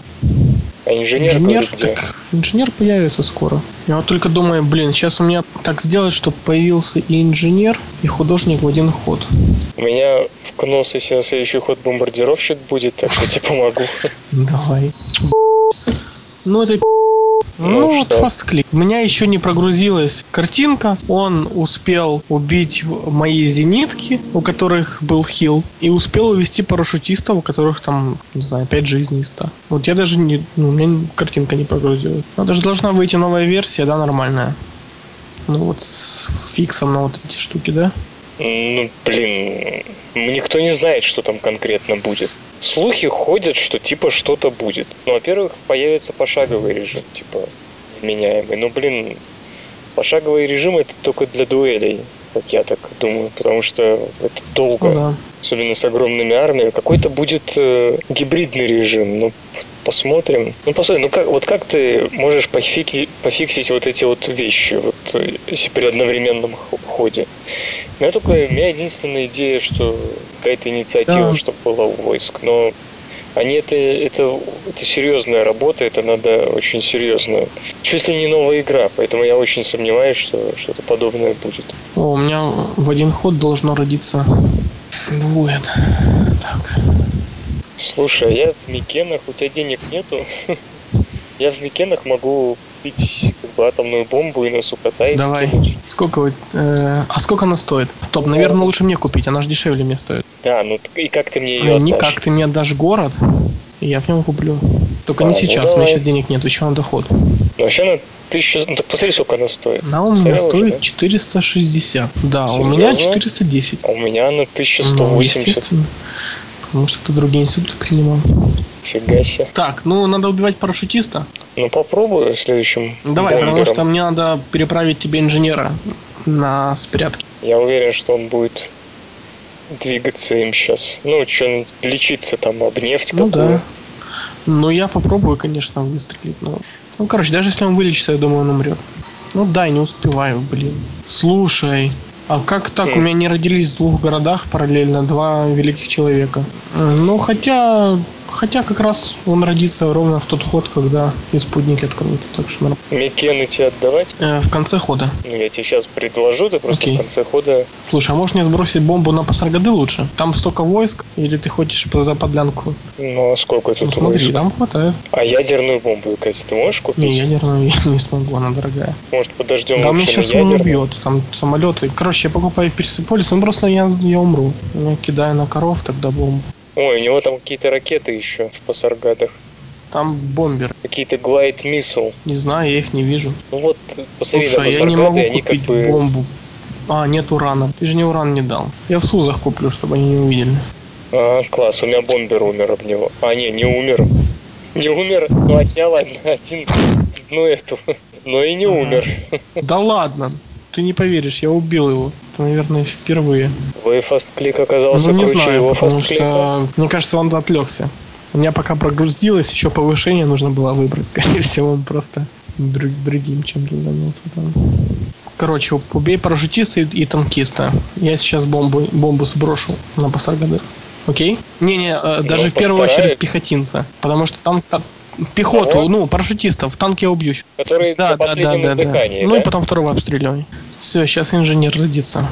А инженер, инженер, где? так, инженер появится скоро. Я вот только думаю, блин, сейчас у меня так сделать, чтобы появился и инженер, и художник в один ход. У меня в Кнососе на следующий ход бомбардировщик будет, так что я тебе помогу. Давай. Ну это... Ну, Ну, вот фаст-клик. У меня еще не прогрузилась картинка. Он успел убить мои зенитки, у которых был хил, и успел увести парашютистов, у которых там, не знаю, пять жизней из ста. Вот я даже не... Ну, у меня картинка не прогрузилась. Но даже должна выйти новая версия, да, нормальная. Ну вот с фиксом на вот эти штуки, да? Ну, блин, никто не знает, что там конкретно будет. Слухи ходят, что типа что-то будет. Ну, во-первых, появится пошаговый режим, типа вменяемый. Ну, блин, пошаговый режим это только для дуэлей, как я так думаю, потому что это долго, Ну, да. особенно с огромными армиями. Какой-то будет э, гибридный режим, ну, посмотрим. Ну, посмотрим, ну как, вот как ты можешь пофиксить, пофиксить вот эти вот вещи, вот, если при одновременном ходе? У меня только, у меня единственная идея, что какая-то инициатива, Да. чтобы была у войск, но они это, это, это серьезная работа, это надо очень серьезно. Чуть ли не новая игра, поэтому я очень сомневаюсь, что что-то подобное будет. О, у меня в один ход должно родиться двое. Так. Слушай, а я в Микенах, у тебя денег нету? Я в Микенах могу купить как бы атомную бомбу и на Сукатай Давай. скинуть. Сколько вы... э, а сколько она стоит? Стоп, наверное, лучше мне купить, она же дешевле мне стоит. Да, ну и как ты мне ее Э, отдашь? Никак, ты мне отдашь город, и я в нем куплю. Только А, не ну сейчас, у меня давай. сейчас денег нет, еще на доход. Ну, вообще она тысяча... Ну, так посмотри, сколько она стоит. Она у меня Смотрел уже, стоит да? четыреста шестьдесят. Да, у Серьезно? меня четыреста десять. А у меня она тысяча сто Ну, восемьдесят. естественно. Потому что ты другие институты принимал. Фига себе. Так, ну надо убивать парашютиста. Ну, попробую следующим Давай, потому бомбером. что мне надо переправить тебе инженера на спрятки. Я уверен, что он будет двигаться им сейчас. Ну, что, лечиться там об нефть Ну какую. да. Ну я попробую, конечно, выстрелить. Но... Ну, короче, даже если он вылечится, я думаю, он умрет. Ну да, не успеваю, блин. Слушай, а как так? Хм. У меня не родились в двух городах параллельно два великих человека. Э, Ну, хотя... Хотя как раз он родится ровно в тот ход, когда и спутники откроются. Так что нормально. Микены тебе отдавать? Э, в конце хода. Ну, я тебе сейчас предложу, ты просто Окей. в конце хода... Слушай, а можешь мне сбросить бомбу на Пасаргады лучше? Там столько войск, или ты хочешь за подлянку? Ну, а сколько Ну, тут смотри, войск? там хватает. А ядерную бомбу, Катя, ты можешь купить? Не, ядерную я не смогу, она дорогая. Может, подождем Да, меня лучше на сейчас он ядерную? убьет, там самолеты. Короче, я покупаю персиполис, ну просто я, я умру. Я кидаю на коров тогда бомбу. Ой, у него там какие-то ракеты еще в Пасаргадах. Там бомбер. Какие-то глайд миссл. Не знаю, я их не вижу. Ну вот, посмотри на Слушай, я не могу Пасаргады, они как купить бы... бомбу. А, нет урана. Ты же мне уран не дал. Я в СУЗах куплю, чтобы они не увидели. А, класс, у меня бомбер умер об него. А, не, не умер. Не умер, ну отнял один, ну эту, но и не умер. Да ладно, ты не поверишь, я убил его. Это, наверное, впервые. Твой фастклик оказался Ну, не круче знаю, его потому фастклика. что, мне кажется, он отвлекся. У меня пока прогрузилось, еще повышение нужно было выбрать. Скорее всего, он просто друг, другим чем-то занялся там. Короче, убей парашютиста и, и танкиста. Я сейчас бомбу, бомбу сброшу на Пасаргады. Окей? Не-не, э, даже Ну, в первую постараюсь. очередь пехотинца. Потому что там, там пехоту, Кого? ну, парашютистов, в танке я убью. Который Да, на да, да, последнем да, да. издыхании, Ну и да? потом второго обстреливай. Все, сейчас инженер родится.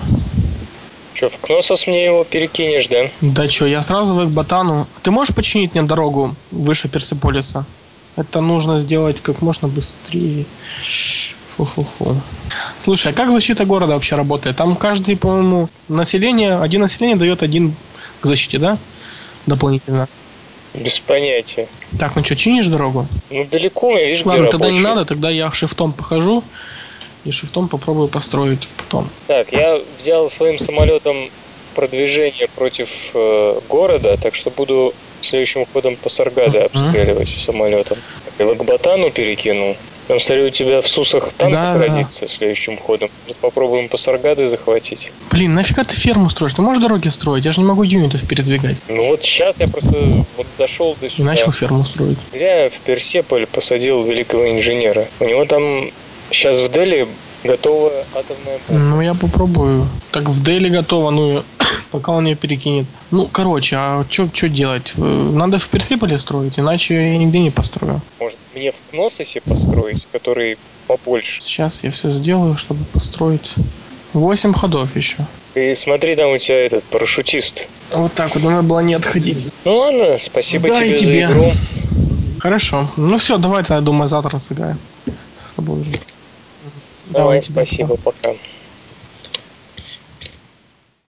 Че, в Кносос мне его перекинешь, да? Да чё, я сразу в Экбатану. Ты можешь починить мне дорогу выше Персеполиса? Это нужно сделать как можно быстрее. Фу-фу-фу. Слушай, а как защита города вообще работает? Там каждый, по-моему, население, один население дает один к защите, да? Дополнительно. Без понятия. Так, ну что, чинишь дорогу? Ну далеко, видишь, где Ладно, тогда не рабочие. надо, тогда я шифтом похожу. И шифтом попробую построить потом. Так, я взял своим самолетом продвижение против э, города, так что буду следующим ходом Пасаргады обстреливать самолетом. И в Экбатану перекинул. Там, смотрю, у тебя в Сусах танк Да, да. родится следующим ходом. Может, попробуем Пасаргады захватить. Блин, нафига ты ферму строишь? Ты можешь дороги строить? Я же не могу юнитов передвигать. Ну вот сейчас я просто вот дошел до И сюда. начал ферму строить. Зря я в Персеполь посадил великого инженера. У него там сейчас в Дели готовая атомная бомба. Ну, я попробую. Так в Дели готово, ну, пока он ее перекинет. Ну, короче, а что делать? Э, Надо в Персеполе строить, иначе я нигде не построю. Может, мне в Кнососе построить, который побольше? Сейчас я все сделаю, чтобы построить. Восемь ходов еще. И смотри, там у тебя этот парашютист. Вот так вот, надо было не отходить. Ну ладно, спасибо Да, и тебе, тебе. за игру. Хорошо. Ну все, давай, я думаю, завтра сыграем. С тобой уже. Давай, тебе спасибо, пока.